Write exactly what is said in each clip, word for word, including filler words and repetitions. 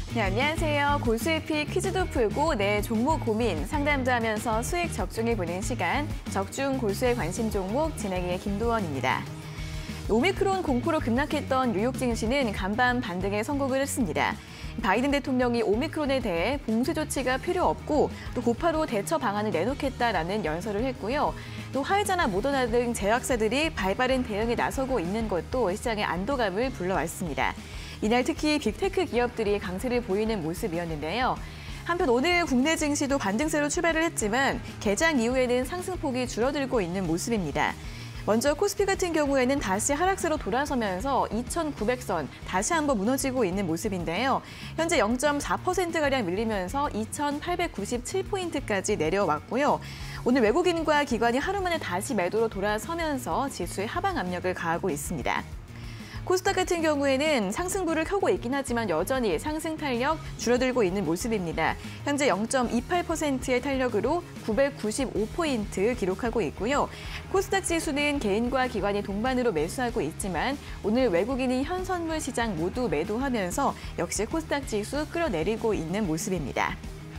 네, 안녕하세요. 고수의피 퀴즈도 풀고 내 종목 고민, 상담도 하면서 수익 적중해보는 시간, 적중 고수의 관심 종목 진행의 김도원입니다. 오미크론 공포로 급락했던 뉴욕 증시는 간밤 반등에 성공을 했습니다. 바이든 대통령이 오미크론에 대해 봉쇄 조치가 필요 없고 또 곧바로 대처 방안을 내놓겠다라는 연설을 했고요. 또 화이자나 모더나 등 제약사들이 발빠른 대응에 나서고 있는 것도 시장의 안도감을 불러왔습니다. 이날 특히 빅테크 기업들이 강세를 보이는 모습이었는데요. 한편 오늘 국내 증시도 반등세로 출발을 했지만 개장 이후에는 상승폭이 줄어들고 있는 모습입니다. 먼저 코스피 같은 경우에는 다시 하락세로 돌아서면서 이천구백 선 다시 한번 무너지고 있는 모습인데요. 현재 영 점 사 퍼센트가량 밀리면서 이천팔백구십칠 포인트까지 내려왔고요. 오늘 외국인과 기관이 하루 만에 다시 매도로 돌아서면서 지수의 하방 압력을 가하고 있습니다. 코스닥 같은 경우에는 상승부를 켜고 있긴 하지만 여전히 상승 탄력 줄어들고 있는 모습입니다. 현재 영 점 이팔 퍼센트의 탄력으로 구백구십오 포인트 기록하고 있고요. 코스닥 지수는 개인과 기관이 동반으로 매수하고 있지만 오늘 외국인이 현선물 시장 모두 매도하면서 역시 코스닥 지수 끌어내리고 있는 모습입니다.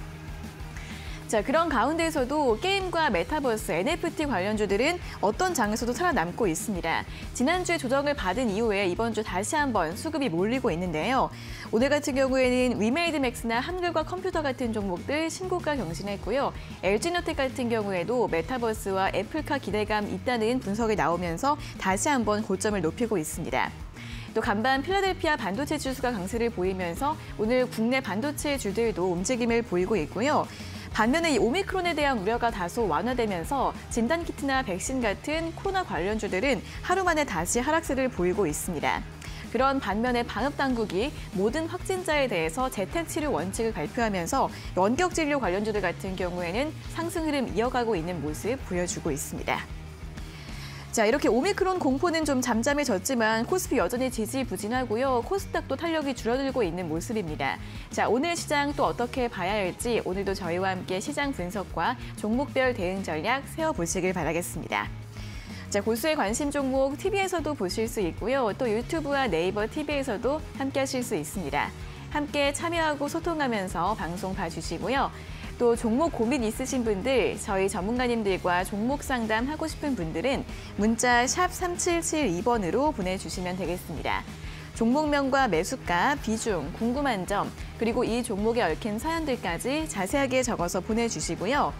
자, 그런 가운데서도 게임과 메타버스, 엔에프티 관련주들은 어떤 장에서도 살아남고 있습니다. 지난주에 조정을 받은 이후에 이번 주 다시 한번 수급이 몰리고 있는데요. 오늘 같은 경우에는 위메이드맥스나 한글과 컴퓨터 같은 종목들 신고가 경신했고요. 엘지노텍 같은 경우에도 메타버스와 애플카 기대감 있다는 분석이 나오면서 다시 한번 고점을 높이고 있습니다. 또 간밤 필라델피아 반도체 지수가 강세를 보이면서 오늘 국내 반도체 주들도 움직임을 보이고 있고요. 반면에 이 오미크론에 대한 우려가 다소 완화되면서 진단키트나 백신 같은 코로나 관련주들은 하루 만에 다시 하락세를 보이고 있습니다. 그런 반면에 방역당국이 모든 확진자에 대해서 재택치료 원칙을 발표하면서 원격진료 관련주들 같은 경우에는 상승 흐름 이어가고 있는 모습 보여주고 있습니다. 자, 이렇게 오미크론 공포는 좀 잠잠해졌지만 코스피 여전히 지지부진하고요. 코스닥도 탄력이 줄어들고 있는 모습입니다. 자, 오늘 시장 또 어떻게 봐야 할지 오늘도 저희와 함께 시장 분석과 종목별 대응 전략 세워보시길 바라겠습니다. 자, 고수의 관심 종목 티비에서도 보실 수 있고요. 또 유튜브와 네이버 티비에서도 함께 하실 수 있습니다. 함께 참여하고 소통하면서 방송 봐주시고요. 또 종목 고민 있으신 분들, 저희 전문가님들과 종목 상담하고 싶은 분들은 문자 샵 삼칠칠이 번으로 보내주시면 되겠습니다. 종목명과 매수가, 비중, 궁금한 점, 그리고 이 종목에 얽힌 사연들까지 자세하게 적어서 보내주시고요.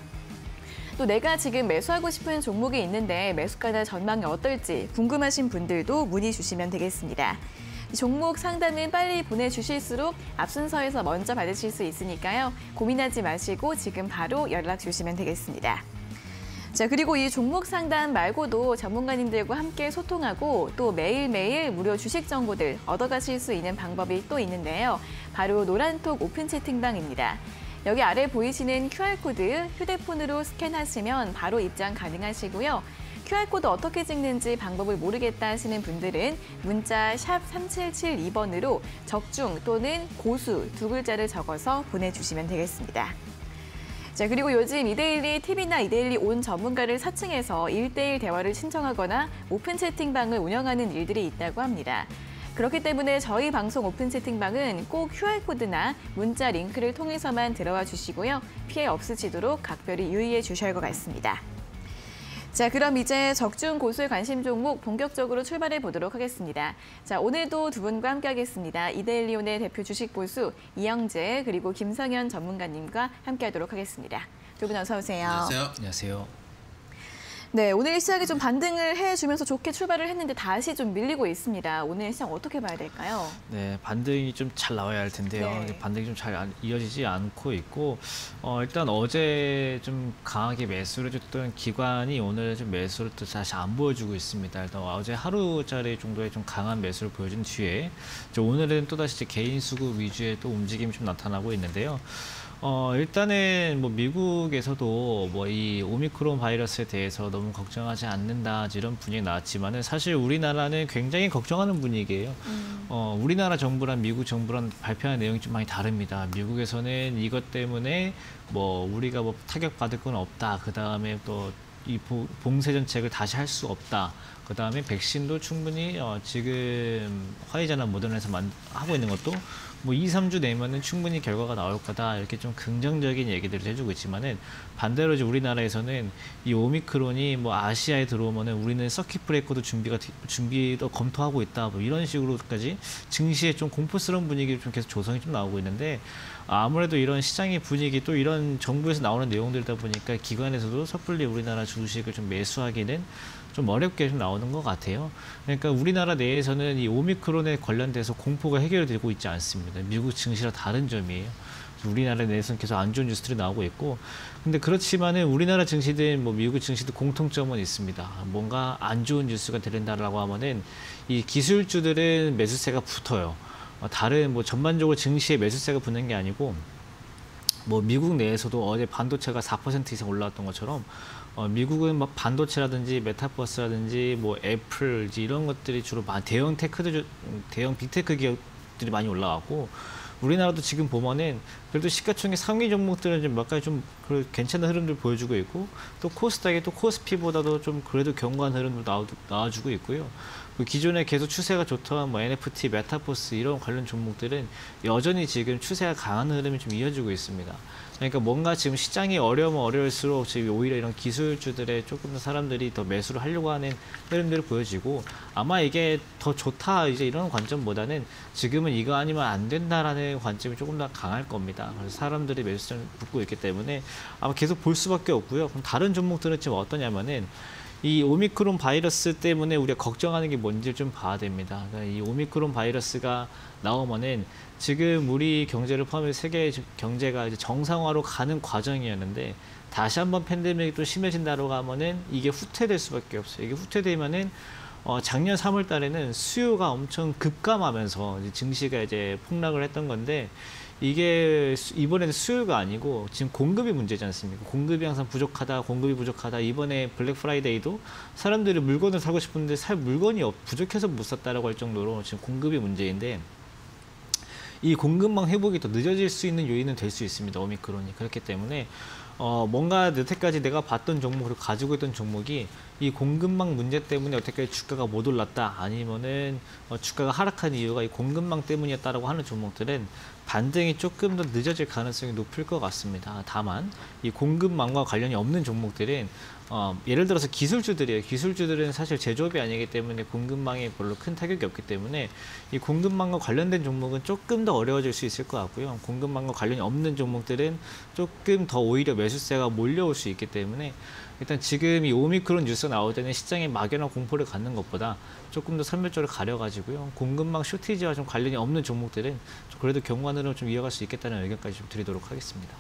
또 내가 지금 매수하고 싶은 종목이 있는데 매수가나 전망이 어떨지 궁금하신 분들도 문의 주시면 되겠습니다. 종목 상담은 빨리 보내주실수록 앞순서에서 먼저 받으실 수 있으니까요. 고민하지 마시고 지금 바로 연락 주시면 되겠습니다. 자, 그리고 이 종목 상담 말고도 전문가님들과 함께 소통하고 또 매일매일 무료 주식 정보들 얻어가실 수 있는 방법이 또 있는데요. 바로 노란톡 오픈 채팅방입니다. 여기 아래 보이시는 큐알코드 휴대폰으로 스캔하시면 바로 입장 가능하시고요. 큐알코드 어떻게 찍는지 방법을 모르겠다 하시는 분들은 문자 샵 삼칠칠이 번으로 적중 또는 고수 두 글자를 적어서 보내주시면 되겠습니다. 자, 그리고 요즘 이데일리 티비나 이데일리 온 전문가를 사칭해서 일 대일 대화를 신청하거나 오픈 채팅방을 운영하는 일들이 있다고 합니다. 그렇기 때문에 저희 방송 오픈 채팅방은 꼭 큐알코드나 문자 링크를 통해서만 들어와 주시고요. 피해 없으시도록 각별히 유의해 주셔야 할 것 같습니다. 자, 그럼 이제 적중 고수의 관심 종목 본격적으로 출발해 보도록 하겠습니다. 자, 오늘도 두 분과 함께하겠습니다. 이데일리온의 대표 주식 고수 이영재 그리고 김성현 전문가님과 함께하도록 하겠습니다. 두 분 어서 오세요. 안녕하세요. 안녕하세요. 네, 오늘 시장이 좀 반등을 해주면서 좋게 출발을 했는데 다시 좀 밀리고 있습니다. 오늘 시장 어떻게 봐야 될까요? 네, 반등이 좀 잘 나와야 할 텐데요. 네. 반등이 좀 잘 이어지지 않고 있고, 어, 일단 어제 좀 강하게 매수를 해줬던 기관이 오늘 좀 매수를 또 다시 안 보여주고 있습니다. 일단 어제 하루짜리 정도의 좀 강한 매수를 보여준 뒤에 오늘은 또다시 개인 수급 위주의 또 움직임이 좀 나타나고 있는데요. 어, 일단은 뭐 미국에서도 뭐 이 오미크론 바이러스에 대해서 너무 걱정하지 않는다 이런 분위기 나왔지만은 사실 우리나라는 굉장히 걱정하는 분위기예요. 음. 어, 우리나라 정부랑 미국 정부랑 발표하는 내용이 좀 많이 다릅니다. 미국에서는 이것 때문에 뭐 우리가 뭐 타격 받을 건 없다. 그 다음에 또 이 봉쇄 정책을 다시 할 수 없다. 그 다음에 백신도 충분히 어, 지금 화이자나 모더나에서 하고 있는 것도 뭐 이, 삼 주 내면은 충분히 결과가 나올 거다. 이렇게 좀 긍정적인 얘기들을 해주고 있지만은 반대로 이제 우리나라에서는 이 오미크론이 뭐 아시아에 들어오면은 우리는 서킷 브레이커도 준비가 준비도 검토하고 있다. 뭐 이런 식으로까지 증시에 좀 공포스러운 분위기를 좀 계속 조성이 좀 나오고 있는데 아무래도 이런 시장의 분위기 또 이런 정부에서 나오는 내용들이다 보니까 기관에서도 섣불리 우리나라 주식을 좀 매수하기는 좀 어렵게 좀 나오는 것 같아요. 그러니까 우리나라 내에서는 이 오미크론에 관련돼서 공포가 해결되고 있지 않습니다. 미국 증시랑 다른 점이에요. 우리나라 내에서는 계속 안 좋은 뉴스들이 나오고 있고, 근데 그렇지만은 우리나라 증시든 뭐 미국 증시도 공통점은 있습니다. 뭔가 안 좋은 뉴스가 들린다라고 하면은 이 기술주들은 매수세가 붙어요. 다른 뭐 전반적으로 증시에 매수세가 붙는 게 아니고, 뭐 미국 내에서도 어제 반도체가 사 퍼센트 이상 올라왔던 것처럼 어, 미국은 막 반도체라든지 메타버스라든지 뭐 애플 이런 것들이 주로 대형 테크들, 대형 빅테크 기업들이 많이 올라왔고, 우리나라도 지금 보면은 그래도 시가총액 상위 종목들은 좀 몇 가지 좀 괜찮은 흐름들 보여주고 있고, 또 코스닥이 또 코스피보다도 좀 그래도 견고한 흐름을 나와, 나와주고 있고요. 기존에 계속 추세가 좋던 뭐 엔에프티, 메타버스 이런 관련 종목들은 여전히 지금 추세가 강한 흐름이 좀 이어지고 있습니다. 그러니까 뭔가 지금 시장이 어려우면 어려울수록 지금 오히려 이런 기술주들의 조금 더 사람들이 더 매수를 하려고 하는 흐름들을 보여지고, 아마 이게 더 좋다 이제 이런 관점보다는 지금은 이거 아니면 안 된다라는 관점이 조금 더 강할 겁니다. 그래서 사람들이 매수를 붙고 있기 때문에 아마 계속 볼 수밖에 없고요. 그럼 다른 종목들은 지금 어떠냐면은 이 오미크론 바이러스 때문에 우리가 걱정하는 게 뭔지 좀 봐야 됩니다. 그러니까 이 오미크론 바이러스가 나오면은 지금 우리 경제를 포함해서 세계 경제가 이제 정상화로 가는 과정이었는데, 다시 한번 팬데믹이 또 심해진다고 하면은 이게 후퇴될 수밖에 없어요. 이게 후퇴되면은 어, 작년 삼월 달에는 수요가 엄청 급감하면서 이제 증시가 이제 폭락을 했던 건데, 이게 이번에는 수요가 아니고 지금 공급이 문제지 않습니까? 공급이 항상 부족하다, 공급이 부족하다. 이번에 블랙 프라이데이도 사람들이 물건을 사고 싶은데 살 물건이 부족해서 못 샀다라고 할 정도로 지금 공급이 문제인데, 이 공급망 회복이 더 늦어질 수 있는 요인은 될 수 있습니다. 오미크론이. 그렇기 때문에 어, 뭔가 여태까지 내가 봤던 종목, 그리고 가지고 있던 종목이 이 공급망 문제 때문에 여태까지 주가가 못 올랐다, 아니면은 어, 주가가 하락한 이유가 이 공급망 때문이었다라고 하는 종목들은 반등이 조금 더 늦어질 가능성이 높을 것 같습니다. 다만 이 공급망과 관련이 없는 종목들은 어, 예를 들어서 기술주들이에요. 기술주들은 사실 제조업이 아니기 때문에 공급망에 별로 큰 타격이 없기 때문에 이 공급망과 관련된 종목은 조금 더 어려워질 수 있을 것 같고요. 공급망과 관련이 없는 종목들은 조금 더 오히려 매수세가 몰려올 수 있기 때문에 일단 지금 이 오미크론 뉴스 나올 때는 시장에 막연한 공포를 갖는 것보다 조금 더 선별적으로 가려가지고요. 공급망 쇼티지와 좀 관련이 없는 종목들은 그래도 경관으로 좀 이어갈 수 있겠다는 의견까지 좀 드리도록 하겠습니다.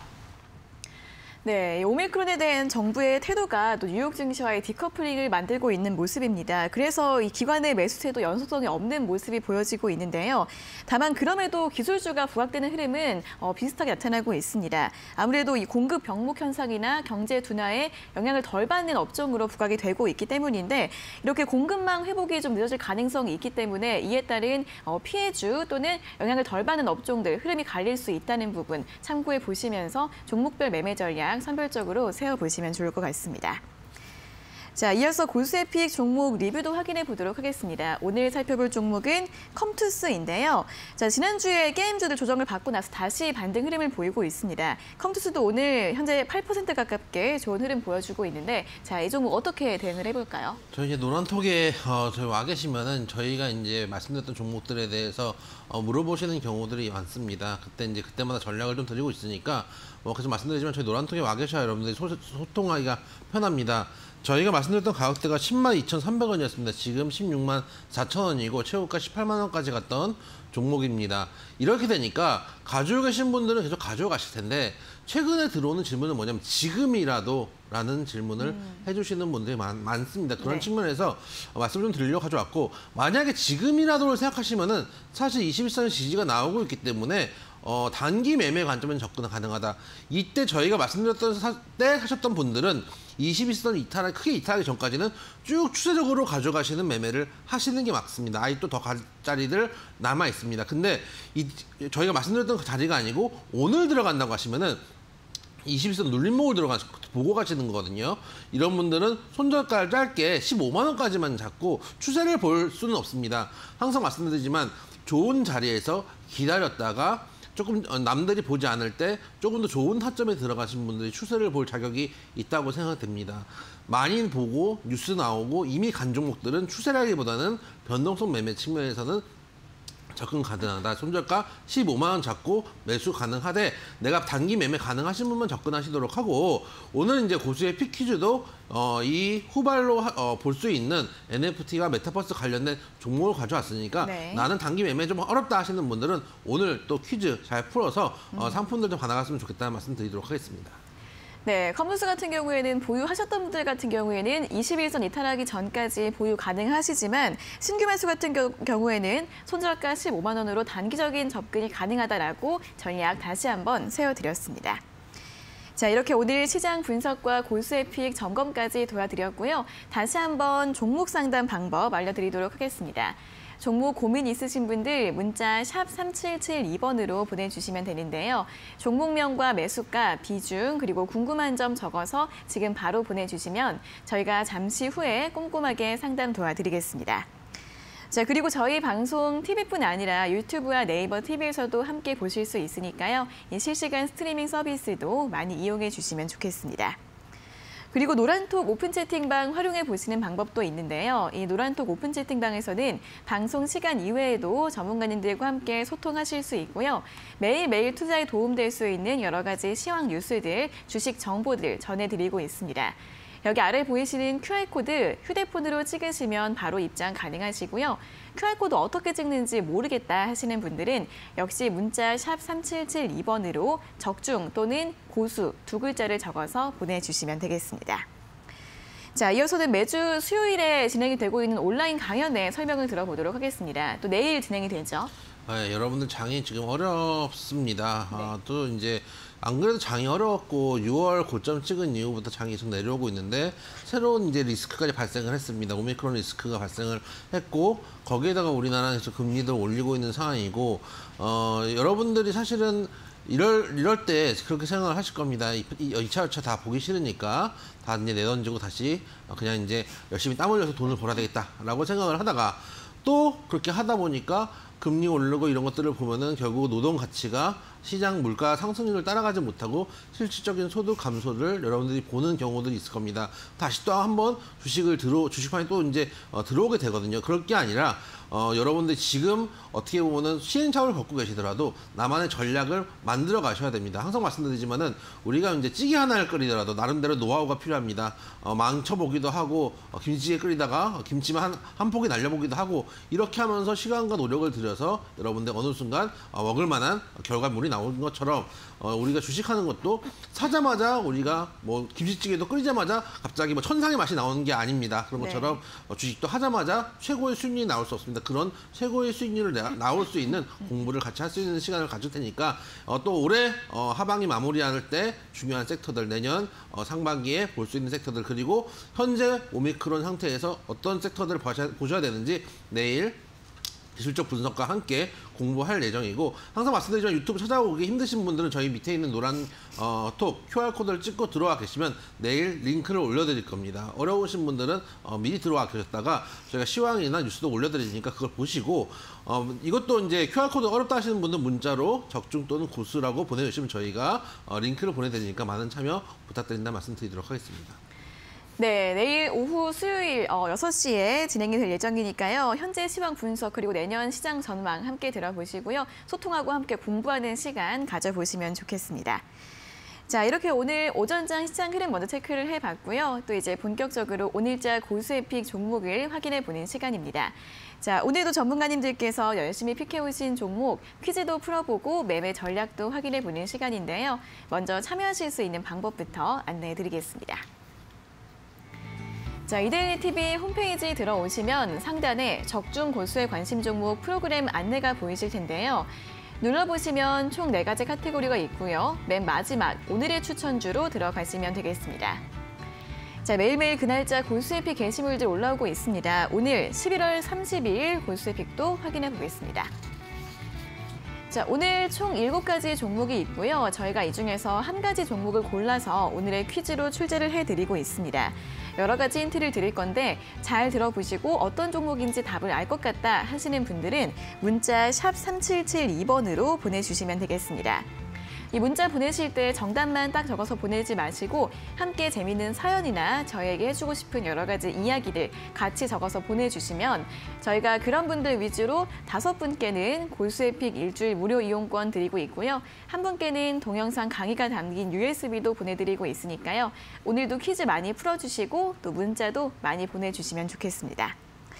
네, 오미크론에 대한 정부의 태도가 또 뉴욕 증시와의 디커플링을 만들고 있는 모습입니다. 그래서 이 기관의 매수세도 연속성이 없는 모습이 보여지고 있는데요. 다만 그럼에도 기술주가 부각되는 흐름은 어, 비슷하게 나타나고 있습니다. 아무래도 이 공급 병목 현상이나 경제 둔화에 영향을 덜 받는 업종으로 부각이 되고 있기 때문인데, 이렇게 공급망 회복이 좀 늦어질 가능성이 있기 때문에 이에 따른 어, 피해주 또는 영향을 덜 받는 업종들 흐름이 갈릴 수 있다는 부분 참고해 보시면서 종목별 매매 전략 선별적으로 세워보시면 좋을 것 같습니다. 자, 이어서 고수의 피익 종목 리뷰도 확인해 보도록 하겠습니다. 오늘 살펴볼 종목은 컴투스인데요. 자, 지난주에 게임주들 조정을 받고 나서 다시 반등 흐름을 보이고 있습니다. 컴투스도 오늘 현재 팔 퍼센트 가깝게 좋은 흐름 보여주고 있는데, 자, 이 종목 어떻게 대응을 해볼까요? 저희 이제 노란톡에 어, 저희 와 계시면은 저희가 이제 말씀드렸던 종목들에 대해서 어, 물어보시는 경우들이 많습니다. 그때 이제 그때마다 전략을 좀 드리고 있으니까 뭐 계속 말씀드리지만 저희 노란톡에 와 계셔야 여러분들이 소, 소통하기가 편합니다. 저희가 말씀드렸던 가격대가 십만 이천삼백 원이었습니다. 지금 십육만 사천 원이고 최고가 십팔만 원까지 갔던 종목입니다. 이렇게 되니까 가지고 계신 분들은 계속 가지고 가실 텐데, 최근에 들어오는 질문은 뭐냐면 지금이라도 라는 질문을 음. 해주시는 분들이 많, 많습니다. 그런 네. 측면에서 말씀 좀 드리려고 가져왔고, 만약에 지금이라도를 생각하시면은 사실 이십일 선 지지가 나오고 있기 때문에 어, 단기 매매 관점은 접근 가능하다. 이때 저희가 말씀드렸던 사, 때 하셨던 분들은 이십일 선 이탈, 크게 이탈하기 전까지는 쭉 추세적으로 가져가시는 매매를 하시는 게 맞습니다. 아직도 더 갈 자리들 남아 있습니다. 근데 이, 저희가 말씀드렸던 그 자리가 아니고 오늘 들어간다고 하시면은 이십일 선 눌림목을 들어가 보고 가시는 거거든요. 이런 분들은 손절가 짧게 십오만 원까지만 잡고 추세를 볼 수는 없습니다. 항상 말씀드리지만 좋은 자리에서 기다렸다가 조금 남들이 보지 않을 때 조금 더 좋은 타점에 들어가신 분들이 추세를 볼 자격이 있다고 생각됩니다. 많이 보고 뉴스 나오고 이미 간 종목들은 추세라기보다는 변동성 매매 측면에서는 접근 가능하다. 손절가 십오만 원 잡고 매수 가능하되 내가 단기 매매 가능하신 분만 접근하시도록 하고 오늘 이제 고수의 픽퀴즈도 어, 이 후발로 어, 볼 수 있는 엔에프티와 메타버스 관련된 종목을 가져왔으니까 네. 나는 단기 매매 좀 어렵다 하시는 분들은 오늘 또 퀴즈 잘 풀어서 어, 상품들 좀 받아갔으면 좋겠다는 말씀 드리도록 하겠습니다. 네, 컴투스 같은 경우에는 보유하셨던 분들 같은 경우에는 이십 일선 이탈하기 전까지 보유 가능하시지만 신규 매수 같은 겨, 경우에는 손절가 십오만 원으로 단기적인 접근이 가능하다라고 전략 다시 한번 세워드렸습니다. 자, 이렇게 오늘 시장 분석과 고수의 픽 점검까지 도와드렸고요. 다시 한번 종목 상담 방법 알려드리도록 하겠습니다. 종목 고민 있으신 분들 문자 샵 삼칠칠이 번으로 보내주시면 되는데요. 종목명과 매수가, 비중, 그리고 궁금한 점 적어서 지금 바로 보내주시면 저희가 잠시 후에 꼼꼼하게 상담 도와드리겠습니다. 자, 그리고 저희 방송 티비뿐 아니라 유튜브와 네이버 티비에서도 함께 보실 수 있으니까요. 이 실시간 스트리밍 서비스도 많이 이용해 주시면 좋겠습니다. 그리고 노란톡 오픈 채팅방 활용해 보시는 방법도 있는데요. 이 노란톡 오픈 채팅방에서는 방송 시간 이외에도 전문가님들과 함께 소통하실 수 있고요. 매일매일 투자에 도움될 수 있는 여러 가지 시황 뉴스들, 주식 정보들 전해드리고 있습니다. 여기 아래 보이시는 큐알코드 휴대폰으로 찍으시면 바로 입장 가능하시고요. 큐알코드 어떻게 찍는지 모르겠다 하시는 분들은 역시 문자 샵 삼칠칠이 번으로 적중 또는 고수 두 글자를 적어서 보내주시면 되겠습니다. 자, 이어서는 매주 수요일에 진행이 되고 있는 온라인 강연의 설명을 들어보도록 하겠습니다. 또 내일 진행이 되죠. 네, 여러분들 장이 지금 어렵습니다. 네. 아, 또 이제 안 그래도 장이 어려웠고 유월 고점 찍은 이후부터 장이 계속 내려오고 있는데 새로운 이제 리스크까지 발생을 했습니다. 오미크론 리스크가 발생을 했고 거기에다가 우리나라에서 금리도 올리고 있는 상황이고 어, 여러분들이 사실은 이럴 이럴 때 그렇게 생각을 하실 겁니다. 이 차, 이 차 다 보기 싫으니까 다 이제 내던지고 다시 그냥 이제 열심히 땀 흘려서 돈을 벌어야 되겠다라고 생각을 하다가 또 그렇게 하다 보니까 금리 오르고 이런 것들을 보면은 결국 노동 가치가 시장 물가 상승률을 따라가지 못하고 실질적인 소득 감소를 여러분들이 보는 경우들이 있을 겁니다. 다시 또 한번 주식을 들어 주식판에 또 이제 어, 들어오게 되거든요. 그럴 게 아니라 어, 여러분들 지금 어떻게 보면은 시행착오를 겪고 계시더라도 나만의 전략을 만들어 가셔야 됩니다. 항상 말씀드리지만은 우리가 이제 찌개 하나를 끓이더라도 나름대로 노하우가 필요합니다. 어, 망쳐보기도 하고 어, 김치찌개 끓이다가 김치만 한, 한 포기 날려보기도 하고 이렇게 하면서 시간과 노력을 들여서 여러분들 어느 순간 어, 먹을 만한 결과물이 나오는 것처럼 어, 우리가 주식하는 것도 사자마자 우리가 뭐 김치찌개도 끓이자마자 갑자기 뭐 천상의 맛이 나오는 게 아닙니다. 그런 것처럼 네. 어, 주식도 하자마자 최고의 수익률이 나올 수 없습니다. 그런 최고의 수익률을 나, 나올 수 있는 공부를 같이 할 수 있는 시간을 가질 테니까 어, 또 올해 어, 하반기 마무리할 때 중요한 섹터들 내년 어, 상반기에 볼 수 있는 섹터들 그리고 현재 오미크론 상태에서 어떤 섹터들을 보셔야, 보셔야 되는지 내일 기술적 분석과 함께 공부할 예정이고 항상 말씀드리지만 유튜브 찾아오기 힘드신 분들은 저희 밑에 있는 노란 어, 톡 큐알코드를 찍고 들어와 계시면 내일 링크를 올려드릴 겁니다. 어려우신 분들은 어, 미리 들어와 계셨다가 저희가 시황이나 뉴스도 올려드리니까 그걸 보시고 어, 이것도 이제 큐알코드 어렵다 하시는 분들 문자로 적중 또는 고수라고 보내주시면 저희가 어, 링크를 보내드리니까 많은 참여 부탁드린다 말씀드리도록 하겠습니다. 네, 내일 오후 수요일 어, 여섯 시에 진행이 될 예정이니까요. 현재 시황 분석 그리고 내년 시장 전망 함께 들어보시고요. 소통하고 함께 공부하는 시간 가져보시면 좋겠습니다. 자, 이렇게 오늘 오전장 시장 흐름 먼저 체크를 해봤고요. 또 이제 본격적으로 오늘자 고수의 픽 종목을 확인해보는 시간입니다. 자, 오늘도 전문가님들께서 열심히 픽해오신 종목 퀴즈도 풀어보고 매매 전략도 확인해보는 시간인데요. 먼저 참여하실 수 있는 방법부터 안내해드리겠습니다. 자, 이데일리티비 홈페이지 들어오시면 상단에 적중 고수의 관심 종목 프로그램 안내가 보이실 텐데요. 눌러보시면 총 네 가지 카테고리가 있고요. 맨 마지막 오늘의 추천주로 들어가시면 되겠습니다. 자, 매일매일 그날짜 고수의 픽 게시물들 올라오고 있습니다. 오늘 십일월 삼십이일 고수의 픽도 확인해 보겠습니다. 자, 오늘 총 일곱 가지 종목이 있고요. 저희가 이 중에서 한 가지 종목을 골라서 오늘의 퀴즈로 출제를 해드리고 있습니다. 여러 가지 힌트를 드릴 건데 잘 들어보시고 어떤 종목인지 답을 알 것 같다 하시는 분들은 문자 샵 삼칠칠이 번으로 보내주시면 되겠습니다. 이 문자 보내실 때 정답만 딱 적어서 보내지 마시고 함께 재미있는 사연이나 저희에게 해주고 싶은 여러 가지 이야기들 같이 적어서 보내주시면 저희가 그런 분들 위주로 다섯 분께는 골수의 픽 일주일 무료 이용권 드리고 있고요. 한 분께는 동영상 강의가 담긴 유에스비도 보내드리고 있으니까요. 오늘도 퀴즈 많이 풀어주시고 또 문자도 많이 보내주시면 좋겠습니다.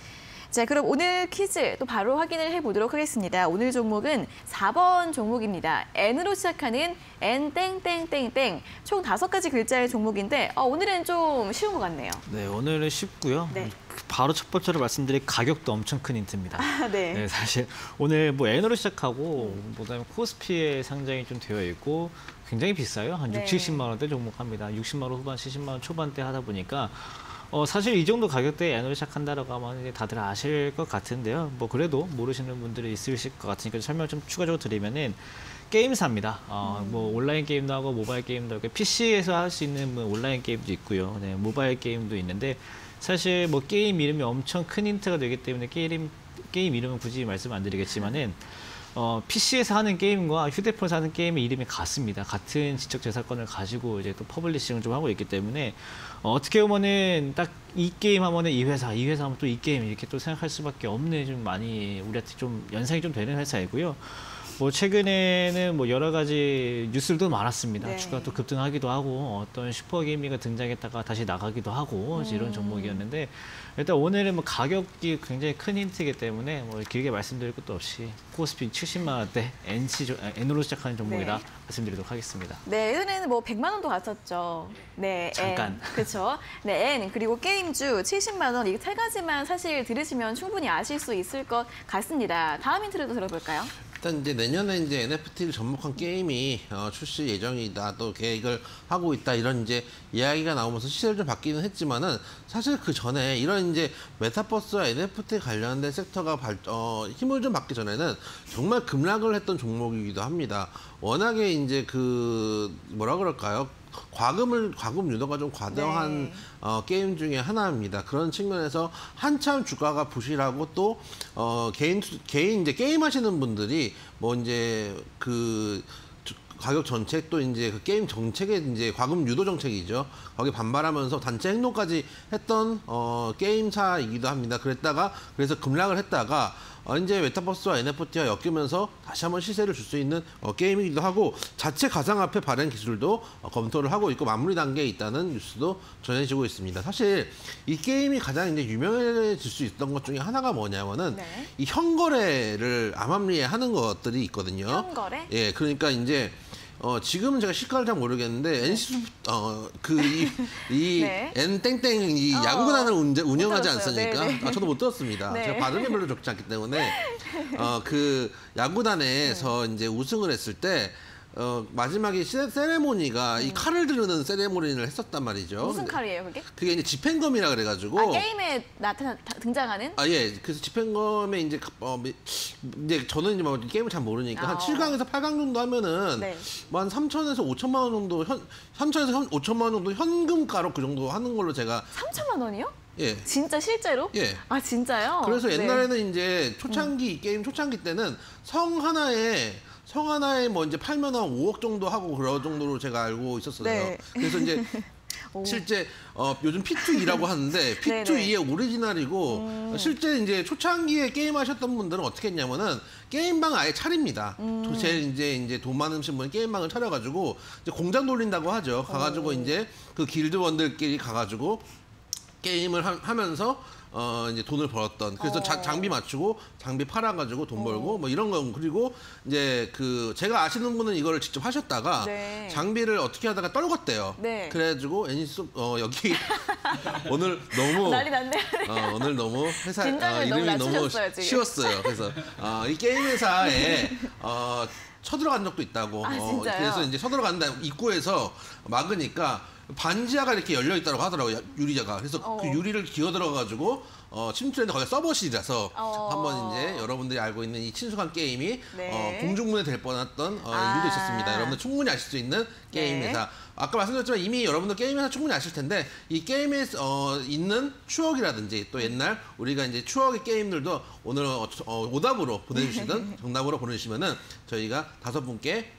자, 그럼 오늘 퀴즈 또 바로 확인을 해보도록 하겠습니다. 오늘 종목은 사 번 종목입니다. N으로 시작하는 N 땡땡땡땡 총 다섯 가지 글자의 종목인데 어, 오늘은 좀 쉬운 것 같네요. 네, 오늘은 쉽고요. 네. 바로 첫 번째로 말씀드릴 가격도 엄청 큰 힌트입니다. 아, 네. 네, 사실 오늘 뭐 N으로 시작하고 그다음에 코스피에 상장이 좀 되어 있고 굉장히 비싸요. 한 네. 육, 칠십만 원대 종목합니다. 육십만 원 후반, 칠십만 원 초반대 하다 보니까 어, 사실 이 정도 가격대에 N으로 시작한다라고 하면 이제 다들 아실 것 같은데요. 뭐 그래도 모르시는 분들이 있으실 것 같으니까 설명 좀 추가적으로 드리면은 게임사입니다. 어, 음. 뭐 온라인 게임도 하고 모바일 게임도 하고 피씨에서 할 수 있는 뭐 온라인 게임도 있고요. 네, 모바일 게임도 있는데 사실 뭐 게임 이름이 엄청 큰 힌트가 되기 때문에 게임 게임 이름은 굳이 말씀 안 드리겠지만은. 어, 피씨에서 하는 게임과 휴대폰에서 하는 게임의 이름이 같습니다. 같은 지적 재산권을 가지고 이제 또 퍼블리싱을 좀 하고 있기 때문에 어, 어떻게 보면은 딱 이 게임 하면은 이 회사, 이 회사 하면 또 이 게임 이렇게 또 생각할 수밖에 없는 좀 많이 우리한테 좀 연상이 좀 되는 회사이고요. 뭐 최근에는 뭐 여러 가지 뉴스들도 많았습니다. 네. 주가 또 급등하기도 하고 어떤 슈퍼게이미가 등장했다가 다시 나가기도 하고 음. 이런 종목이었는데 일단 오늘은 뭐 가격이 굉장히 큰 힌트이기 때문에 뭐 길게 말씀드릴 것도 없이 코스피 칠십만 원대 N시, N으로 시작하는 종목이다 네. 말씀드리도록 하겠습니다. 네, 예전에는 뭐 백만 원도 갔었죠. 네, 잠깐. 그렇죠. 네, N 그리고 게임주 칠십만 원 이 세 가지만 사실 들으시면 충분히 아실 수 있을 것 같습니다. 다음 힌트를 들어볼까요? 일단 이제 내년에 이제 엔에프티를 접목한 게임이 어, 출시 예정이다, 또 계획을 하고 있다 이런 이제 이야기가 나오면서 시세를 좀 바뀌는 했지만은 사실 그 전에 이런 이제 메타버스와 엔에프티 관련된 섹터가 발, 어, 힘을 좀 받기 전에는 정말 급락을 했던 종목이기도 합니다. 워낙에 이제 그 뭐라 그럴까요? 과금을 과금 유도가 좀 과도한 네. 어, 게임 중에 하나입니다. 그런 측면에서 한참 주가가 부실하고 또 어, 개인 개인 이제 게임 하시는 분들이 뭐 이제 그 주- 가격 정책 또 이제 그 게임 정책의 이제 과금 유도 정책이죠. 거기 반발하면서 단체 행동까지 했던 어, 게임사이기도 합니다. 그랬다가 그래서 급락을 했다가 어, 이제 메타버스와 엔에프티와 엮이면서 다시 한번 시세를 줄 수 있는 어, 게임이기도 하고 자체 가상화폐 발행 기술도 어, 검토를 하고 있고 마무리 단계에 있다는 뉴스도 전해지고 있습니다. 사실 이 게임이 가장 이제 유명해질 수 있던 것 중에 하나가 뭐냐면은 네. 이 현거래를 암암리에 하는 것들이 있거든요. 현거래? 예, 그러니까 이제 어, 지금은 제가 시가를 잘 모르겠는데 엔씨 어, 그 이 네. N 땡땡 이 어, 야구단을 운제- 운영하지 들었어요. 않습니까? 네, 네. 아, 저도 못 들었습니다. 네. 제가 발음이 별로 좋지 않기 때문에 어, 그 야구단에서 이제 우승을 했을 때 어, 마지막에 세, 세레모니가 이 칼을 드르는 세레모니를 했었단 말이죠. 무슨 근데 칼이에요, 그게? 그게 이제 집행검이라 그래가지고. 아, 게임에 나타나 다- 등장하는? 아, 예. 그래서 집행검에 이제, 어, 미- 이제 저는 이제 뭐 게임을 잘 모르니까 한 어. 칠 강에서 팔 강 정도 하면은 네. 뭐 한 삼천에서 오천만 원 정도, 현, 삼천에서 오천만 원 정도 현금가로 그 정도 하는 걸로 제가, 삼천만 원이요? 예. 진짜 실제로? 예. 아, 진짜요? 그래서 네. 옛날에는 이제 초창기, 게임 초창기 때는 성 하나에 성 하나에 뭐 이제 팔면 한 오억 정도 하고 그런 정도로 제가 알고 있었어요. 네. 그래서 이제 오. 실제 어, 요즘 피투이라고 하는데 피투이의 오리지널이고 실제 이제 초창기에 게임 하셨던 분들은 어떻게 했냐면은 게임방 아예 차립니다. 음. 제일 이제 이제 돈 많으신 분이 게임방을 차려가지고 이제 공장 돌린다고 하죠. 가가지고 오. 이제 그 길드원들끼리 가가지고 게임을 하, 하면서 어 이제 돈을 벌었던 그래서 어. 자, 장비 맞추고 장비 팔아가지고 돈 벌고 뭐 이런 거 그리고 이제 그 제가 아시는 분은 이거를 직접 하셨다가 네. 장비를 어떻게 하다가 떨궜대요. 네. 그래가지고 애니스 어 여기 오늘 너무 난리 났네. 어, 오늘 너무 회사 긴장을 어, 너무 이름이 너무 낮추셨어요, 지금. 쉬웠어요. 그래서 어, 이 게임 회사에 어, 쳐들어간 적도 있다고. 아, 어, 진짜요? 그래서 이제 쳐들어간다 입구에서 막으니까 반지하가 이렇게 열려 있다고 하더라고요. 유리자가. 그래서 어. 그 유리를 기어 들어가가지고 어, 침투했는데 거기가 서버실이라서 어. 한번 이제 여러분들이 알고 있는 이 친숙한 게임이 네. 어, 공중분해 될 뻔했던 어, 아. 일도 있었습니다. 여러분들 충분히 아실 수 있는 게임 네. 회사. 아까 말씀드렸지만 이미 여러분들 게임 회사 충분히 아실 텐데 이 게임에 어, 있는 추억이라든지 또 옛날 우리가 이제 추억의 게임들도 오늘 어, 어, 오답으로 보내주시든 정답으로 보내주시면은 저희가 다섯 분께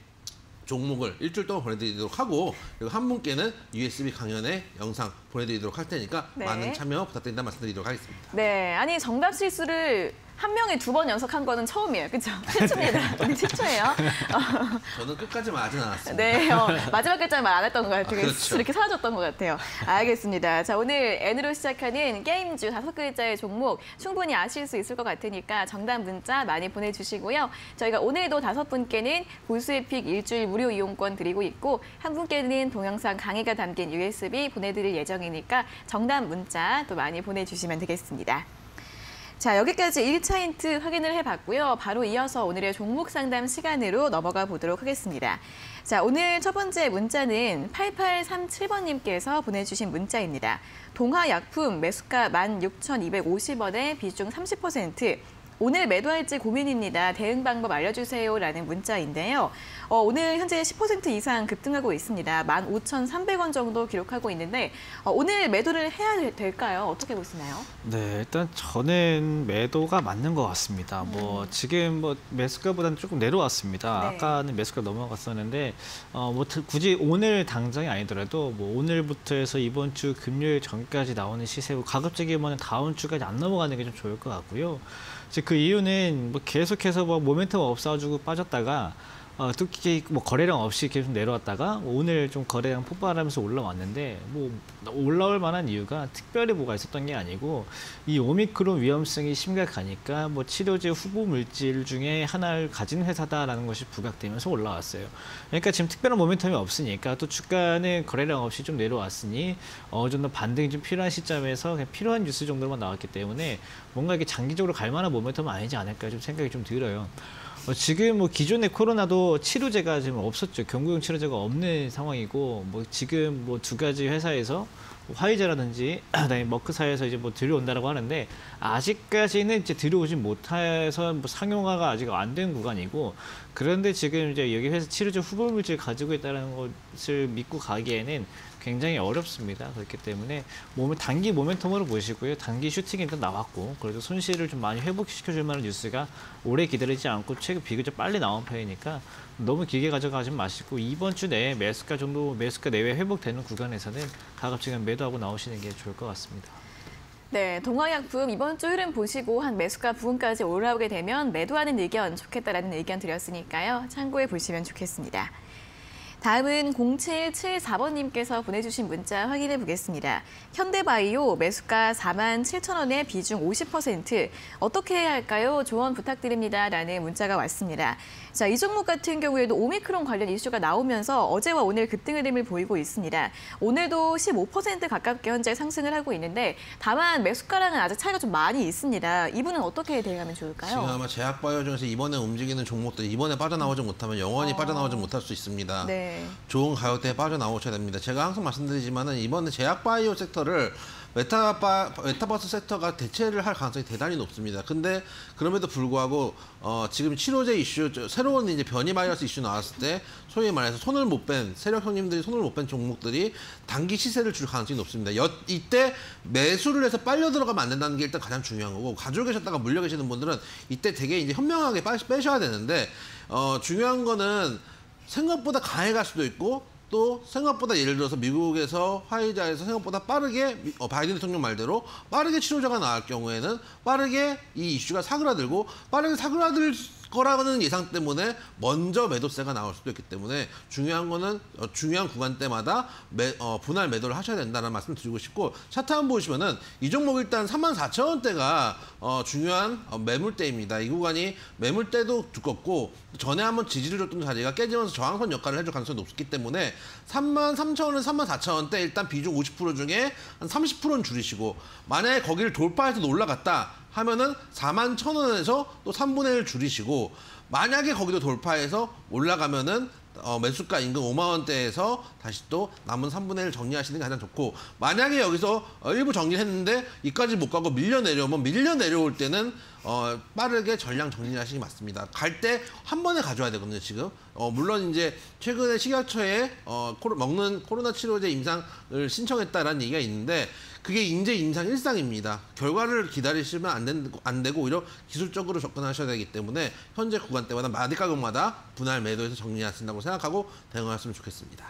종목을 일주일 동안 보내드리도록 하고 그리고 한 분께는 유에스비 강연의 영상 보내드리도록 할 테니까 네. 많은 참여 부탁드린다 말씀드리도록 하겠습니다. 네, 아니 정답 실수를 한 명이 두 번 연속한 거는 처음이에요. 그렇죠? 최초입니다. 우리 최초예요. 어, 저는 끝까지 말하진 않았습니다. 네, 어, 마지막 글자는 말 안 했던 것 같아요. 아, 그렇죠. 이렇게 사라졌던 것 같아요. 알겠습니다. 자, 오늘 N으로 시작하는 게임주 다섯 글자의 종목 충분히 아실 수 있을 것 같으니까 정답 문자 많이 보내주시고요. 저희가 오늘도 다섯 분께는 골수의픽 일주일 무료 이용권 드리고 있고 한 분께는 동영상 강의가 담긴 유에스비 보내드릴 예정이니까 정답 문자 또 많이 보내주시면 되겠습니다. 자, 여기까지 일 차 힌트 확인을 해봤고요. 바로 이어서 오늘의 종목 상담 시간으로 넘어가 보도록 하겠습니다. 자, 오늘 첫 번째 문자는 팔팔삼칠 번님께서 보내주신 문자입니다. 동화약품 매수가 만 육천이백오십 원에 비중 삼십 퍼센트. 오늘 매도할지 고민입니다. 대응 방법 알려주세요. 라는 문자인데요. 어, 오늘 현재 십 퍼센트 이상 급등하고 있습니다. 만 오천삼백 원 정도 기록하고 있는데 어, 오늘 매도를 해야 될까요? 어떻게 보시나요? 네, 일단 저는 매도가 맞는 것 같습니다. 음. 뭐 지금 뭐 매수가보다는 조금 내려왔습니다. 네. 아까는 매수가 넘어갔었는데 어, 뭐 굳이 오늘 당장이 아니더라도 뭐 오늘부터 해서 이번 주 금요일 전까지 나오는 시세고 가급적이면 다음 주까지 안 넘어가는 게 좀 좋을 것 같고요. 이제 그 이유는 뭐 계속해서 뭐 모멘텀 없어가지고 빠졌다가 어, 특히 뭐 거래량 없이 계속 내려왔다가 오늘 좀 거래량 폭발하면서 올라왔는데 뭐 올라올 만한 이유가 특별히 뭐가 있었던 게 아니고 이 오미크론 위험성이 심각하니까 뭐 치료제 후보 물질 중에 하나를 가진 회사다라는 것이 부각되면서 올라왔어요. 그러니까 지금 특별한 모멘텀이 없으니까 또 주가는 거래량 없이 좀 내려왔으니 어느 정도 반등이 좀 필요한 시점에서 그냥 필요한 뉴스 정도만 나왔기 때문에 뭔가 이게 장기적으로 갈 만한 모멘텀은 아니지 않을까 좀 생각이 좀 들어요. 어, 지금 뭐 기존의 코로나도 치료제가 지금 없었죠. 경구용 치료제가 없는 상황이고, 뭐 지금 뭐 두 가지 회사에서 화이자라든지 그다음에 머크사에서 이제 뭐 들여온다라고 하는데 아직까지는 이제 들여오지 못해서 뭐 상용화가 아직 안 된 구간이고, 그런데 지금 이제 여기 회사 치료제 후보 물질 가지고 있다는 것을 믿고 가기에는 굉장히 어렵습니다. 그렇기 때문에 몸을 단기 모멘텀으로 보시고요. 단기 슈팅이 일단 나왔고, 그래도 손실을 좀 많이 회복시켜줄 만한 뉴스가 오래 기다리지 않고 최근 비교적 빨리 나온 편이니까 너무 길게 가져가지 마시고 이번 주 내에 매수가 정도, 매수가 내외 회복되는 구간에서는 가급적이면 매도하고 나오시는 게 좋을 것 같습니다. 네, 동화약품 이번 주 흐름 보시고 한 매수가 부근까지 올라오게 되면 매도하는 의견 좋겠다라는 의견 드렸으니까요. 참고해 보시면 좋겠습니다. 다음은 공칠칠사 번님께서 보내주신 문자 확인해 보겠습니다. 현대바이오 매수가 사만 칠천 원에 비중 오십 퍼센트. 어떻게 해야 할까요? 조언 부탁드립니다. 라는 문자가 왔습니다. 자, 이 종목 같은 경우에도 오미크론 관련 이슈가 나오면서 어제와 오늘 급등 흐름을 보이고 있습니다. 오늘도 십오 퍼센트 가깝게 현재 상승을 하고 있는데 다만 매수가랑은 아직 차이가 좀 많이 있습니다. 이분은 어떻게 대응하면 좋을까요? 지금 아마 제약바이오 중에서 이번에 움직이는 종목들 이번에 빠져나오지 못하면 영원히 어. 빠져나오지 못할 수 있습니다. 네. 좋은 가격대에 빠져나오셔야 됩니다. 제가 항상 말씀드리지만은 이번에 제약바이오 섹터를 메타바, 메타버스 섹터가 대체를 할 가능성이 대단히 높습니다. 근데 그럼에도 불구하고 어, 지금 치료제 이슈, 새로운 이제 변이 바이러스 이슈 나왔을 때 소위 말해서 손을 못 뺀 세력 형님들이 손을 못 뺀 종목들이 단기 시세를 줄 가능성이 높습니다. 여, 이때 매수를 해서 빨려 들어가면 안 된다는 게 일단 가장 중요한 거고, 가지고 계셨다가 물려 계시는 분들은 이때 되게 이제 현명하게 빼셔야 되는데 어, 중요한 거는 생각보다 강해갈 수도 있고, 또 생각보다 예를 들어서 미국에서 화이자에서 생각보다 빠르게 어, 바이든 대통령 말대로 빠르게 치료제가 나올 경우에는 빠르게 이 이슈가 사그라들고 빠르게 사그라들 거라는 예상 때문에 먼저 매도세가 나올 수도 있기 때문에 중요한 거는 어, 중요한 구간 때마다 매, 어, 분할 매도를 하셔야 된다는 말씀 드리고 싶고, 차트 한번 보시면은 이 종목 일단 삼만 사천 원대가 어, 중요한 어, 매물대입니다. 이 구간이 매물대도 두껍고 전에 한번 지지를 줬던 자리가 깨지면서 저항선 역할을 해줄 가능성이 높기 때문에 삼만 삼천 원에서 삼만 사천 원대 일단 비중 오십 퍼센트 중에 한 삼십 퍼센트는 줄이시고, 만약에 거기를 돌파해서 올라갔다 하면은 사만 천 원에서 또 삼분의 일 줄이시고, 만약에 거기도 돌파해서 올라가면은 어, 매수가 인근 오만 원대에서 다시 또 남은 삼분의 일 정리하시는 게 가장 좋고, 만약에 여기서 어, 일부 정리했는데 이까지 못 가고 밀려 내려오면 밀려 내려올 때는 어, 빠르게 전량 정리하시는 게 맞습니다. 갈 때 한 번에 가져야 되거든요, 지금. 어, 물론 이제 최근에 식약처에 어, 코로, 먹는 코로나 치료제 임상을 신청했다라는 얘기가 있는데, 그게 이제 임상 일상입니다. 결과를 기다리시면 안, 된, 안 되고 오히려 기술적으로 접근하셔야 되기 때문에 현재 구간대마다 마디 가격마다 분할 매도해서 정리하신다고 생각하고 대응하셨으면 좋겠습니다.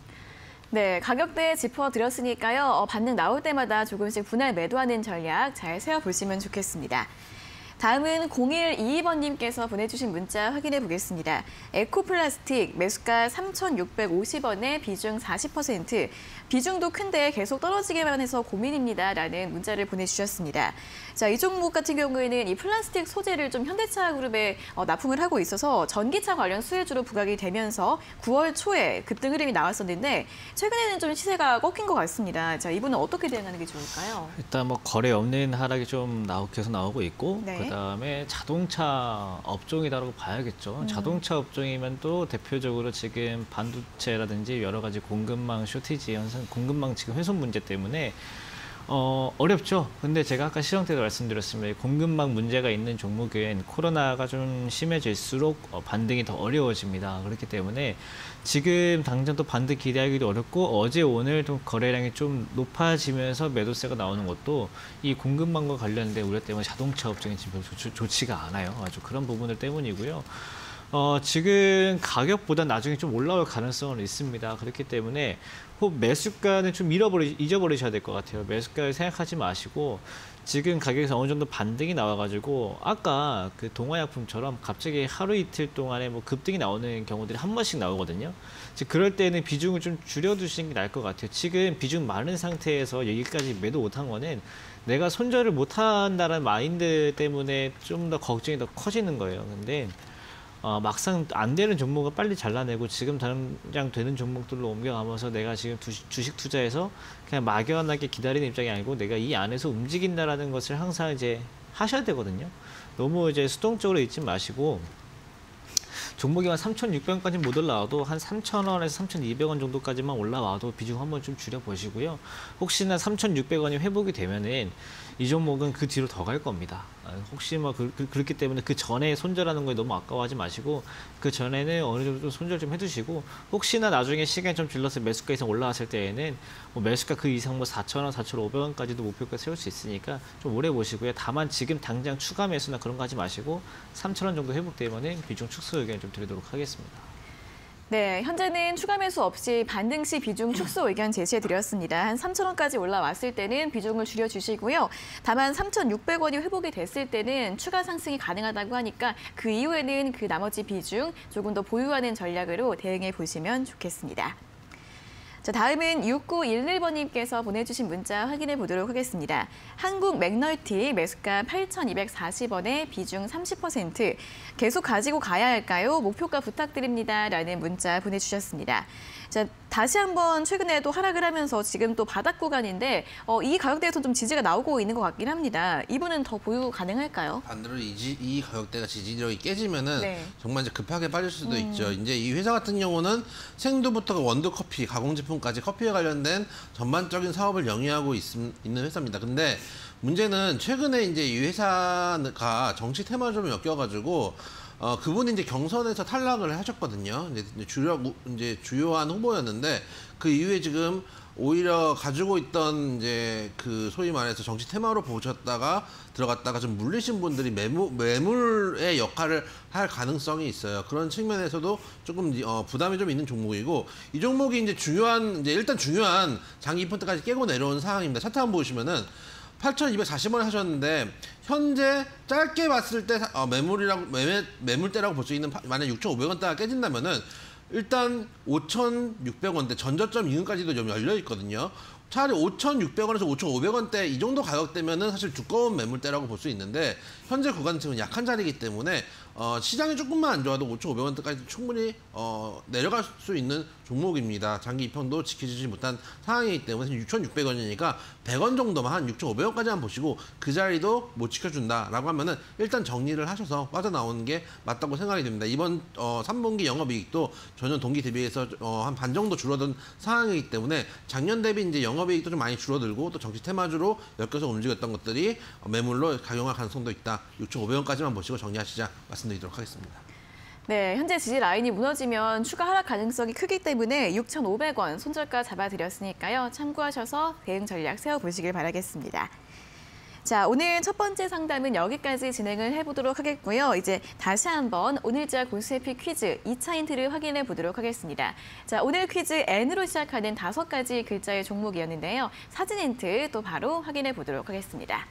네, 가격대 짚어드렸으니까요. 어, 반등 나올 때마다 조금씩 분할 매도하는 전략 잘 세워보시면 좋겠습니다. 다음은 공일이이 번님께서 보내주신 문자 확인해 보겠습니다. 에코플라스틱 매수가 삼천육백오십 원에 비중 사십 퍼센트, 비중도 큰데 계속 떨어지기만 해서 고민입니다. 라는 문자를 보내주셨습니다. 자, 이 종목 같은 경우에는 이 플라스틱 소재를 좀 현대차 그룹에 어, 납품을 하고 있어서 전기차 관련 수혜주로 부각이 되면서 구월 초에 급등 흐름이 나왔었는데 최근에는 좀 시세가 꺾인 것 같습니다. 자, 이분은 어떻게 대응하는 게 좋을까요? 일단 뭐 거래 없는 하락이 좀 나오, 계속 나오고 있고, 네. 그다음에 자동차 업종이다라고 봐야겠죠. 음. 자동차 업종이면 또 대표적으로 지금 반도체라든지 여러 가지 공급망 쇼티지 현상, 공급망 지금 훼손 문제 때문에 어, 어렵죠. 근데 제가 아까 시장 때도 말씀드렸습니다. 공급망 문제가 있는 종목은 코로나가 좀 심해질수록 어, 반등이 더 어려워집니다. 그렇기 때문에 지금 당장 또 반등 기대하기도 어렵고, 어제 오늘 좀 거래량이 좀 높아지면서 매도세가 나오는 것도 이 공급망과 관련된 우려 때문에 자동차 업종이 지금 좋, 좋지가 않아요. 아주 그런 부분들 때문이고요. 어, 지금 가격보다 나중에 좀 올라올 가능성은 있습니다. 그렇기 때문에 혹 매수가는 좀 잃어버리, 잊어버리셔야 될 것 같아요. 매수가를 생각하지 마시고 지금 가격에서 어느 정도 반등이 나와가지고 아까 그 동화약품처럼 갑자기 하루 이틀 동안에 뭐 급등이 나오는 경우들이 한 번씩 나오거든요. 즉 그럴 때는 비중을 좀 줄여두시는 게 나을 것 같아요. 지금 비중 많은 상태에서 여기까지 매도 못한 거는 내가 손절을 못한다는 마인드 때문에 좀 더 걱정이 더 커지는 거예요. 근데 어, 막상 안 되는 종목을 빨리 잘라내고 지금 당장 되는 종목들로 옮겨가면서 내가 지금 주식, 주식 투자해서 그냥 막연하게 기다리는 입장이 아니고 내가 이 안에서 움직인다라는 것을 항상 이제 하셔야 되거든요. 너무 이제 수동적으로 있지 마시고 종목이 한 삼천육백 원까지 못 올라와도 한 삼천 원에서 삼천이백 원 정도까지만 올라와도 비중 한번 좀 줄여보시고요. 혹시나 삼천육백 원이 회복이 되면은 이 종목은 그 뒤로 더 갈 겁니다. 혹시 뭐 그, 그, 그렇기 때문에 그 전에 손절하는 거에 너무 아까워하지 마시고 그 전에는 어느 정도 손절 좀 해두시고, 혹시나 나중에 시간이 좀 질러서 매수가 이상 올라왔을 때에는 뭐 매수가 그 이상 뭐 사천 원, 사천오백 원까지도 목표가 세울 수 있으니까 좀 오래 보시고요. 다만 지금 당장 추가 매수나 그런 거 하지 마시고 삼천 원 정도 회복되면은 비중 축소 의견 좀 드리도록 하겠습니다. 네, 현재는 추가 매수 없이 반등 시 비중 축소 의견 제시해드렸습니다. 한 삼천 원까지 올라왔을 때는 비중을 줄여주시고요. 다만 삼천육백 원이 회복이 됐을 때는 추가 상승이 가능하다고 하니까 그 이후에는 그 나머지 비중 조금 더 보유하는 전략으로 대응해 보시면 좋겠습니다. 자, 다음은 육구일일 번님께서 보내주신 문자 확인해 보도록 하겠습니다. 한국 맥널티 매수가 팔천이백사십 원에 비중 삼십 퍼센트, 계속 가지고 가야 할까요? 목표가 부탁드립니다. 라는 문자 보내주셨습니다. 자, 다시 한번 최근에도 하락을 하면서 지금 또 바닥 구간인데 어, 이 가격대에서 좀 지지가 나오고 있는 것 같긴 합니다. 이분은 더 보유 가능할까요? 반대로 이, 지, 이 가격대가 지지력이 깨지면은 네. 정말 이제 급하게 빠질 수도 음. 있죠. 이제 이 회사 같은 경우는 생두부터 원두 커피, 가공제품까지 커피에 관련된 전반적인 사업을 영위하고 있, 있는 회사입니다. 근데 문제는 최근에 이제 이 회사가 정치 테마를 좀 엮여가지고 어, 그분이 이제 경선에서 탈락을 하셨거든요. 이제 주력, 이제 주요한 후보였는데 그 이후에 지금 오히려 가지고 있던 이제 그 소위 말해서 정치 테마로 보셨다가 들어갔다가 좀 물리신 분들이 매물, 매물의 역할을 할 가능성이 있어요. 그런 측면에서도 조금 어, 부담이 좀 있는 종목이고, 이 종목이 이제 중요한, 이제 일단 중요한 장기 이벤트까지 깨고 내려온 상황입니다. 차트 한번 보시면은 팔천이백사십 원에 하셨는데 현재 짧게 봤을 때 어, 매물이라고 매매, 매물대라고 볼 수 있는, 만약 육천오백 원대가 깨진다면은 일단 오천육백 원대 전저점 이후까지도 좀 열려 있거든요. 차라리 오천육백 원에서 오천오백 원대 이 정도 가격대면은 사실 두꺼운 매물대라고 볼 수 있는데 현재 구간층은 약한 자리이기 때문에 어, 시장이 조금만 안 좋아도 오천오백 원대까지 충분히 어, 내려갈 수 있는 종목입니다. 장기 입형도 지켜지지 못한 상황이기 때문에 육천육백 원이니까 백 원 정도만 한 육천오백 원까지만 보시고 그 자리도 못 지켜준다라고 하면은 일단 정리를 하셔서 빠져나오는 게 맞다고 생각이 됩니다. 이번 어, 삼 분기 영업이익도 전년 동기 대비해서 어, 한 반 정도 줄어든 상황이기 때문에 작년 대비 이제 영업이익도 좀 많이 줄어들고 또 정치 테마주로 엮여서 움직였던 것들이 매물로 작용할 가능성도 있다. 육천오백 원까지만 보시고 정리하시자 말씀드리도록 하겠습니다. 네, 현재 지지 라인이 무너지면 추가 하락 가능성이 크기 때문에 육천오백 원 손절가 잡아드렸으니까요. 참고하셔서 대응 전략 세워보시길 바라겠습니다. 자, 오늘 첫 번째 상담은 여기까지 진행을 해보도록 하겠고요. 이제 다시 한번 오늘자 골수에피 퀴즈 이 차 힌트를 확인해 보도록 하겠습니다. 자, 오늘 퀴즈 N으로 시작하는 다섯 가지 글자의 종목이었는데요. 사진 힌트 또 바로 확인해 보도록 하겠습니다.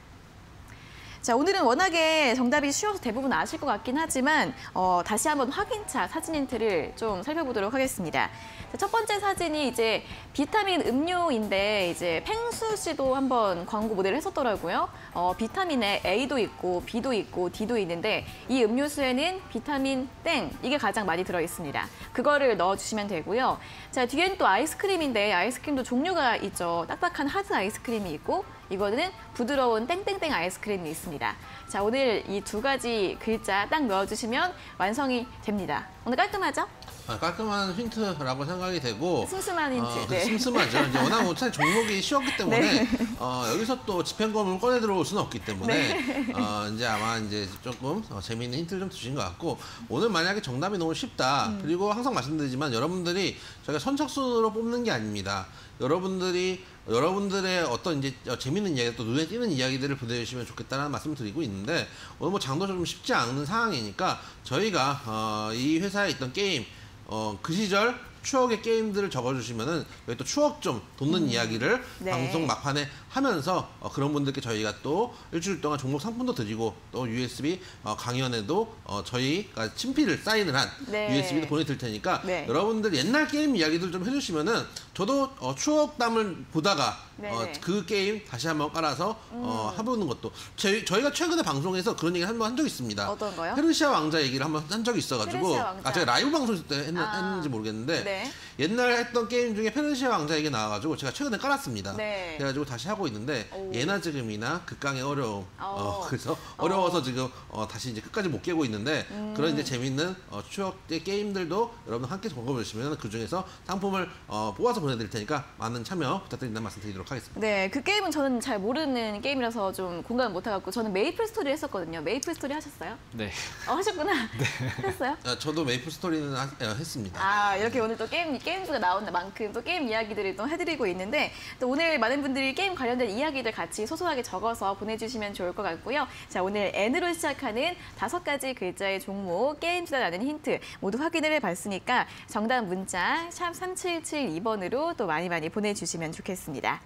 자, 오늘은 워낙에 정답이 쉬워서 대부분 아실 것 같긴 하지만 어, 다시 한번 확인차 사진 힌트를 좀 살펴보도록 하겠습니다. 자, 첫 번째 사진이 이제 비타민 음료인데 이제 펭수 씨도 한번 광고 모델을 했었더라고요. 어, 비타민에 A도 있고 B도 있고 D도 있는데 이 음료수에는 비타민 땡 이게 가장 많이 들어 있습니다. 그거를 넣어주시면 되고요. 자, 뒤엔 또 아이스크림인데 아이스크림도 종류가 있죠. 딱딱한 하드 아이스크림이 있고 이거는 부드러운 땡땡땡 아이스크림이 있습니다. 자, 오늘 이 두 가지 글자 딱 넣어주시면 완성이 됩니다. 오늘 깔끔하죠? 아, 깔끔한 힌트라고 생각이 되고 슴슴한 힌트. 어, 네. 슴슴하죠. 이제 워낙 못한 종목이 쉬웠기 때문에 네. 어, 여기서 또 집행검을 꺼내 들어올 수는 없기 때문에 네. 어, 이제 아마 이제 조금 어, 재미있는 힌트를 좀 주신 것 같고 오늘 만약에 정답이 너무 쉽다. 음. 그리고 항상 말씀드리지만 여러분들이 저희가 선착순으로 뽑는 게 아닙니다. 여러분들이 여러분들의 어떤 이제 재밌는 이야기 또 눈에 띄는 이야기들을 보내주시면 좋겠다는 말씀을 드리고 있는데 오늘 뭐 장도 좀 쉽지 않은 상황이니까 저희가 어, 이 회사에 있던 게임 어, 그 시절 추억의 게임들을 적어주시면은 여기 또 추억 좀 돋는 음. 이야기를 네. 방송 막판에 하면서 어, 그런 분들께 저희가 또 일주일 동안 종목 상품도 드리고 또 유에스비 어, 강연에도 어, 저희가 친필을 사인을 한 네. 유에스비도 보내드릴 테니까 네. 여러분들 옛날 게임 이야기들 좀 해주시면은 저도 어, 추억담을 보다가 어, 그 게임 다시 한번 깔아서 음. 어, 해보는 것도 저희, 저희가 최근에 방송에서 그런 얘기 한번 한 적이 있습니다. 어떤 거요? 페르시아 왕자 얘기를 한번 한 적이 있어가지고 페르시아 왕자. 아 제가 라이브 방송 때 했, 아. 했는지 모르겠는데 네. 옛날 했던 게임 중에 페르시아 왕자 얘기 나와가지고 제가 최근에 깔았습니다. 네. 그래가지고 다시 하고 있는데 오. 예나 지금이나 극강의 어려움 어, 어. 그래서 어려워서 지금 어, 다시 이제 끝까지 못 깨고 있는데 음. 그런 이제 재밌는 어, 추억의 게임들도 여러분 함께 점검해 주시면 그 중에서 상품을 어, 뽑아서 보내드릴 테니까 많은 참여 부탁드린다는 말씀 드리도록 하겠습니다. 네, 그 게임은 저는 잘 모르는 게임이라서 좀 공감을 못해갖고 저는 메이플 스토리 했었거든요. 메이플 스토리 하셨어요? 네. 어, 하셨구나. 했어요? 아, 저도 메이플 스토리는 하, 어, 했습니다. 아, 이렇게 오늘 또 게임, 게임즈가 나온 만큼 또 게임 이야기들을 또 해드리고 있는데 또 오늘 많은 분들이 게임 관련된 이야기들 같이 소소하게 적어서 보내주시면 좋을 것 같고요. 자, 오늘 N으로 시작하는 다섯 가지 글자의 종목, 게임즈라는 힌트 모두 확인을 해봤으니까 정답 문자 샵 삼칠칠이 번으로 또 많이 많이 보내주시면 좋겠습니다.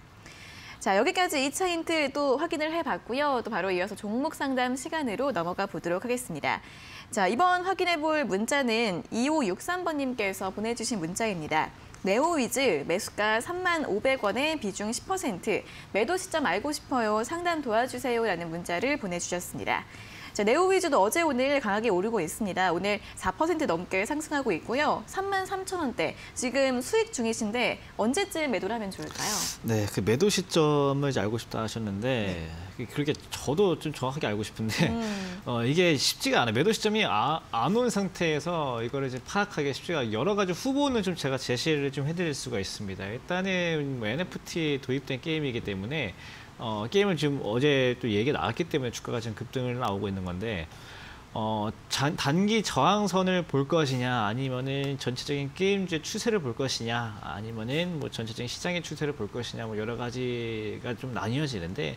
자, 여기까지 이 차 힌트 또 확인을 해봤고요. 또 바로 이어서 종목 상담 시간으로 넘어가 보도록 하겠습니다. 자, 이번 확인해 볼 문자는 이오육삼 번님께서 보내주신 문자입니다. 네오위즈 매수가 삼만 오백 원에 비중 십 퍼센트, 매도 시점 알고 싶어요, 상담 도와주세요 라는 문자를 보내주셨습니다. 자, 네오위즈도 어제 오늘 강하게 오르고 있습니다. 오늘 사 퍼센트 넘게 상승하고 있고요. 삼만 삼천 원대, 지금 수익 중이신데 언제쯤 매도를 하면 좋을까요? 네, 그 매도 시점을 이제 알고 싶다 하셨는데 네. 그렇게 저도 좀 정확하게 알고 싶은데 음. 어, 이게 쉽지가 않아요. 매도 시점이 아, 안 온 상태에서 이거를 이제 파악하기 쉽지가 여러 가지 후보는 좀 제가 제시를 좀 해드릴 수가 있습니다. 일단은 뭐 엔에프티 도입된 게임이기 때문에 어, 게임을 지금 어제 또 얘기가 나왔기 때문에 주가가 지금 급등을 나오고 있는 건데 어, 자, 단기 저항선을 볼 것이냐 아니면은 전체적인 게임주의 추세를 볼 것이냐 아니면은 뭐 전체적인 시장의 추세를 볼 것이냐 뭐 여러 가지가 좀 나뉘어지는데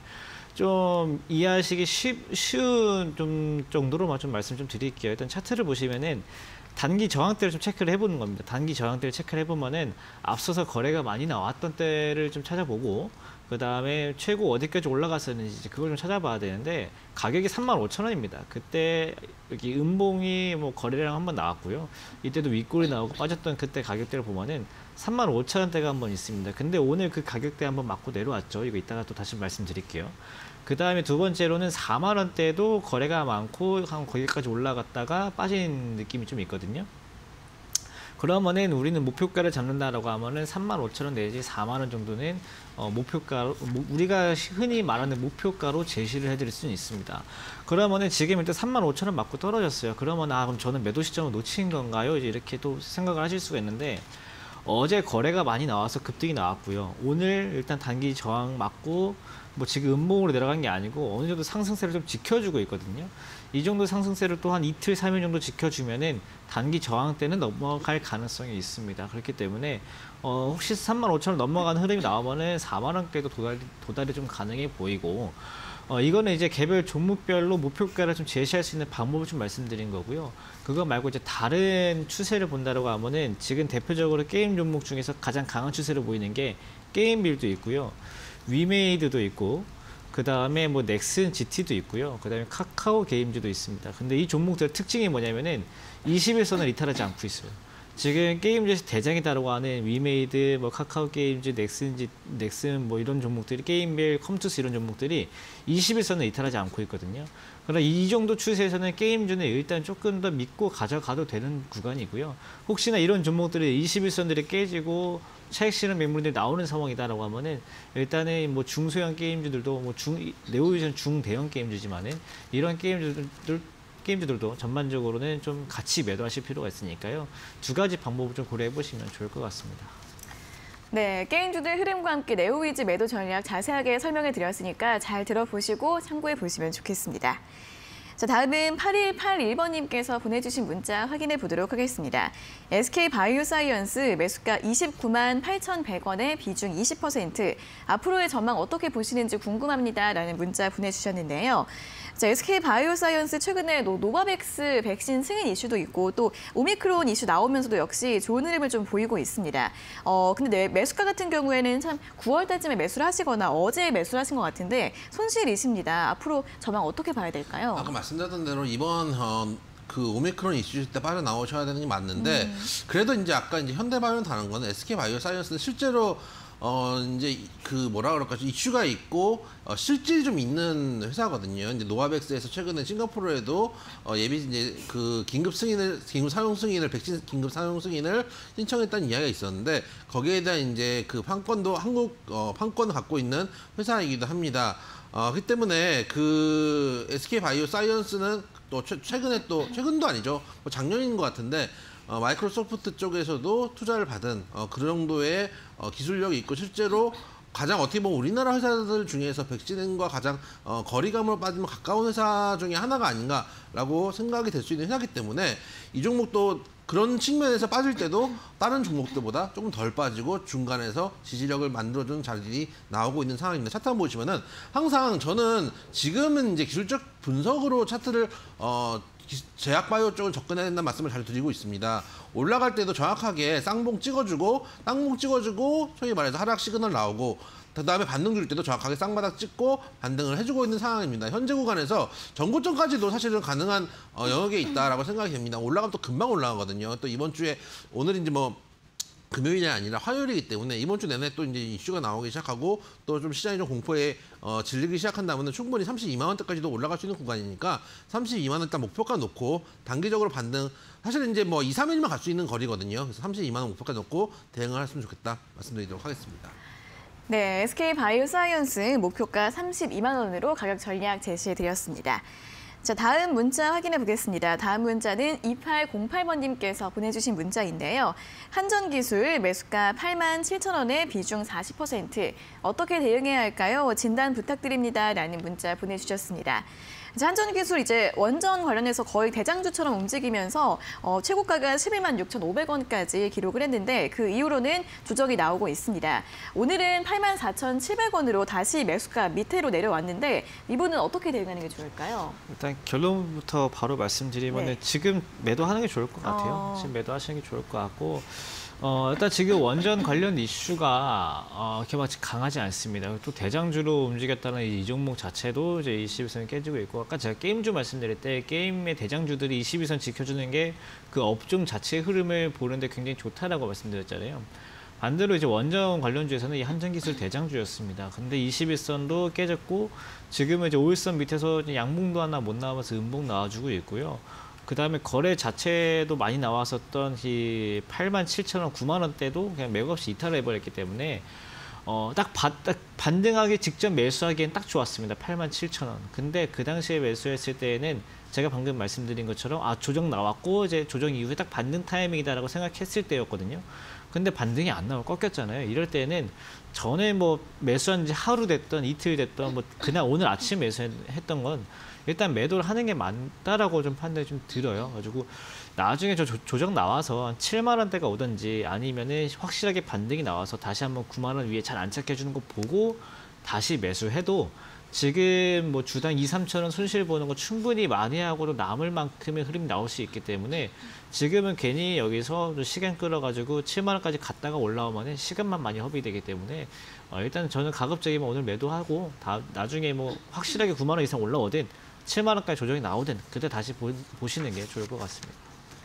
좀 이해하시기 쉽, 쉬운 좀 정도로만 좀 말씀 좀 드릴게요. 일단 차트를 보시면은 단기 저항대를 좀 체크를 해보는 겁니다. 단기 저항대를 체크를 해보면은 앞서서 거래가 많이 나왔던 때를 좀 찾아보고 그다음에 최고 어디까지 올라갔었는지 이제 그걸 좀 찾아봐야 되는데 가격이 삼만 오천 원입니다. 그때 여기 음봉이 뭐 거래량 한번 나왔고요. 이때도 윗골이 나오고 빠졌던 그때 가격대를 보면은 삼만 오천 원대가 한번 있습니다. 근데 오늘 그 가격대 한번 맞고 내려왔죠. 이거 이따가 또 다시 말씀드릴게요. 그 다음에 두 번째로는 사만 원대도 거래가 많고 한 거기까지 올라갔다가 빠진 느낌이 좀 있거든요. 그러면은 우리는 목표가를 잡는다라고 하면은 삼만 오천 원 내지 사만 원 정도는 어, 목표가로, 우리가 흔히 말하는 목표가로 제시를 해드릴 수는 있습니다. 그러면은 지금 일단 삼만 오천 원 맞고 떨어졌어요. 그러면 아, 그럼 저는 매도 시점을 놓친 건가요? 이제 이렇게 또 생각을 하실 수가 있는데 어제 거래가 많이 나와서 급등이 나왔고요. 오늘 일단 단기 저항 맞고 뭐 지금 음봉으로 내려간 게 아니고 어느 정도 상승세를 좀 지켜주고 있거든요. 이 정도 상승세를 또 한 이틀, 삼 일 정도 지켜주면은 단기 저항 때는 넘어갈 가능성이 있습니다. 그렇기 때문에 어 혹시 삼만 오천 원 넘어가는 흐름이 나오면은 사만 원대도 도달이, 도달이 좀 가능해 보이고 어 이거는 이제 개별 종목별로 목표가를 좀 제시할 수 있는 방법을 좀 말씀드린 거고요. 그거 말고 이제 다른 추세를 본다라고 하면은 지금 대표적으로 게임 종목 중에서 가장 강한 추세를 보이는 게 게임빌도 있고요. 위메이드도 있고 그 다음에 뭐 넥슨 지티도 있고요. 그 다음에 카카오 게임즈도 있습니다. 근데 이 종목들의 특징이 뭐냐면은 이십 일선을 이탈하지 않고 있어요. 지금 게임즈에서 대장이다라고 하는 위메이드, 뭐 카카오 게임즈, 넥슨, 넥슨 뭐 이런 종목들이 게임빌, 컴투스 이런 종목들이 이십 일선을 이탈하지 않고 있거든요. 그러나 이 정도 추세에서는 게임즈는 일단 조금 더 믿고 가져가도 되는 구간이고요. 혹시나 이런 종목들이 이십 일선들이 깨지고 차익 실현 매물들이 나오는 상황이다라고 하면은 일단은 뭐 중소형 게임즈들도 뭐 중 네오비전 중대형 게임즈지만은 이런 게임즈들 게임즈들도 전반적으로는 좀 같이 매도하실 필요가 있으니까요. 두 가지 방법을 좀 고려해 보시면 좋을 것 같습니다. 네, 게임주들 흐름과 함께 네오위즈 매도 전략 자세하게 설명해 드렸으니까 잘 들어보시고 참고해 보시면 좋겠습니다. 자, 다음은 팔일팔일 번님께서 보내주신 문자 확인해 보도록 하겠습니다. 에스케이바이오사이언스 매수가 이십구만 팔천백 원에 비중 이십 퍼센트, 앞으로의 전망 어떻게 보시는지 궁금합니다. 라는 문자 보내주셨는데요. 자, 에스케이바이오사이언스 최근에 노바백스 백신 승인 이슈도 있고 또 오미크론 이슈 나오면서도 역시 좋은 흐름을 좀 보이고 있습니다. 어, 근데 매수가 같은 경우에는 참 구월 달쯤에 매수를 하시거나 어제 매수를 하신 것 같은데 손실이십니다. 앞으로 전망 어떻게 봐야 될까요? 아까 말씀드렸던 대로 이번 어, 그 오미크론 이슈 때 빠져 나오셔야 되는 게 맞는데 음. 그래도 이제 아까 이제 현대바이오는 다른 거는 에스케이바이오사이언스는 실제로 어 이제 그 뭐라 그럴까 이슈가 있고 어, 실질이 좀 있는 회사거든요. 이제 노바백스에서 최근에 싱가포르에도 어, 예비 이제 그 긴급 승인을 긴급 사용 승인을 백신 긴급 사용 승인을 신청했다는 이야기가 있었는데 거기에 대한 이제 그 판권도 한국 어, 판권을 갖고 있는 회사이기도 합니다. 어, 그렇기 때문에 그 에스케이바이오사이언스는 또 최, 최근에 또 최근도 아니죠. 뭐 작년인 것 같은데. 어, 마이크로소프트 쪽에서도 투자를 받은 어, 그 정도의 어, 기술력이 있고 실제로 가장 어떻게 보면 우리나라 회사들 중에서 백신과 가장 어, 거리감으로 빠지면 가까운 회사 중에 하나가 아닌가라고 생각이 될 수 있는 회사이기 때문에 이 종목도 그런 측면에서 빠질 때도 다른 종목들보다 조금 덜 빠지고 중간에서 지지력을 만들어주는 자리들이 나오고 있는 상황입니다. 차트 한번 보시면은 항상 저는 지금은 이제 기술적 분석으로 차트를 어, 제약바이오 쪽을 접근해야 된다는 말씀을 잘 드리고 있습니다. 올라갈 때도 정확하게 쌍봉 찍어주고 쌍봉 찍어주고 소위 말해서 하락 시그널 나오고 그 다음에 반등 줄 때도 정확하게 쌍바닥 찍고 반등을 해주고 있는 상황입니다. 현재 구간에서 전고점까지도 사실은 가능한 어, 영역에 있다라고 생각이 됩니다. 올라가면 또 금방 올라가거든요. 또 이번 주에 오늘인지 뭐 금요일이 아니라 화요일이기 때문에 이번 주 내내 또 이제 이슈가 나오기 시작하고 또 좀 시장이 좀 공포에 어, 질리기 시작한다면 충분히 삼십이만 원대까지도 올라갈 수 있는 구간이니까 삼십이만 원 일단 목표가 놓고 단기적으로 반등 사실 이제 뭐 이, 삼 일만 갈 수 있는 거리거든요. 그래서 삼십이만 원 목표가 놓고 대응을 했으면 좋겠다 말씀드리도록 하겠습니다. 네, 에스케이바이오사이언스 목표가 삼십이만 원으로 가격 전략 제시해 드렸습니다. 자, 다음 문자 확인해 보겠습니다. 다음 문자는 이팔공팔 번님께서 보내주신 문자인데요. 한전기술 매수가 팔만 칠천 원에 비중 사십 퍼센트. 어떻게 대응해야 할까요? 진단 부탁드립니다. 라는 문자 보내주셨습니다. 자, 한전기술 이제 원전 관련해서 거의 대장주처럼 움직이면서 어, 최고가가 십일만 육천오백 원까지 기록을 했는데 그 이후로는 조정이 나오고 있습니다. 오늘은 팔만 사천칠백 원으로 다시 매수가 밑으로 내려왔는데 이분은 어떻게 대응하는 게 좋을까요? 일단 결론부터 바로 말씀드리면 네. 지금 매도하는 게 좋을 것 같아요. 어... 지금 매도하시는 게 좋을 것 같고 어, 일단 지금 원전 관련 이슈가 어, 이렇게 막 강하지 않습니다. 또 대장주로 움직였다는 이 종목 자체도 이제 이십이 선이 깨지고 있고, 아까 제가 게임주 말씀드릴 때 게임의 대장주들이 이십이 선 지켜주는 게 그 업종 자체의 흐름을 보는데 굉장히 좋다라고 말씀드렸잖아요. 반대로 이제 원전 관련주에서는 이 한전기술 대장주였습니다. 근데 이십일 선도 깨졌고, 지금은 이제 오일 선 밑에서 양봉도 하나 못 나오면서 음봉 나와주고 있고요. 그 다음에 거래 자체도 많이 나왔었던 이 팔만 칠천 원, 구만 원대도 그냥 매우 없이 이탈을 해버렸기 때문에 어, 딱, 바, 딱 반등하기 직전 매수하기엔 딱 좋았습니다. 팔만 칠천 원. 근데 그 당시에 매수했을 때에는 제가 방금 말씀드린 것처럼 아, 조정 나왔고 이제 조정 이후에 딱 반등 타이밍이다라고 생각했을 때였거든요. 근데 반등이 안 나오고 꺾였잖아요. 이럴 때는 전에 뭐 매수한 지 하루 됐던 이틀 됐던 뭐 그날 오늘 아침 매수했던 건 일단 매도를 하는 게 맞다라고 좀 판단이 좀 들어요. 가지고 나중에 저 조정 나와서 한 칠만 원대가 오든지 아니면은 확실하게 반등이 나와서 다시 한번 구만 원 위에 잘 안착해 주는 거 보고 다시 매수해도 지금 뭐 주당 이, 삼천 원 손실 보는 거 충분히 많이 하고도 남을 만큼의 흐름이 나올 수 있기 때문에 지금은 괜히 여기서 시간 끌어가지고 칠만 원까지 갔다가 올라오면 시간만 많이 허비되기 때문에 어, 일단 저는 가급적이면 오늘 매도하고 다, 나중에 뭐 확실하게 구만 원 이상 올라오든 칠만 원까지 조정이 나오든 그때 다시 보, 보시는 게 좋을 것 같습니다.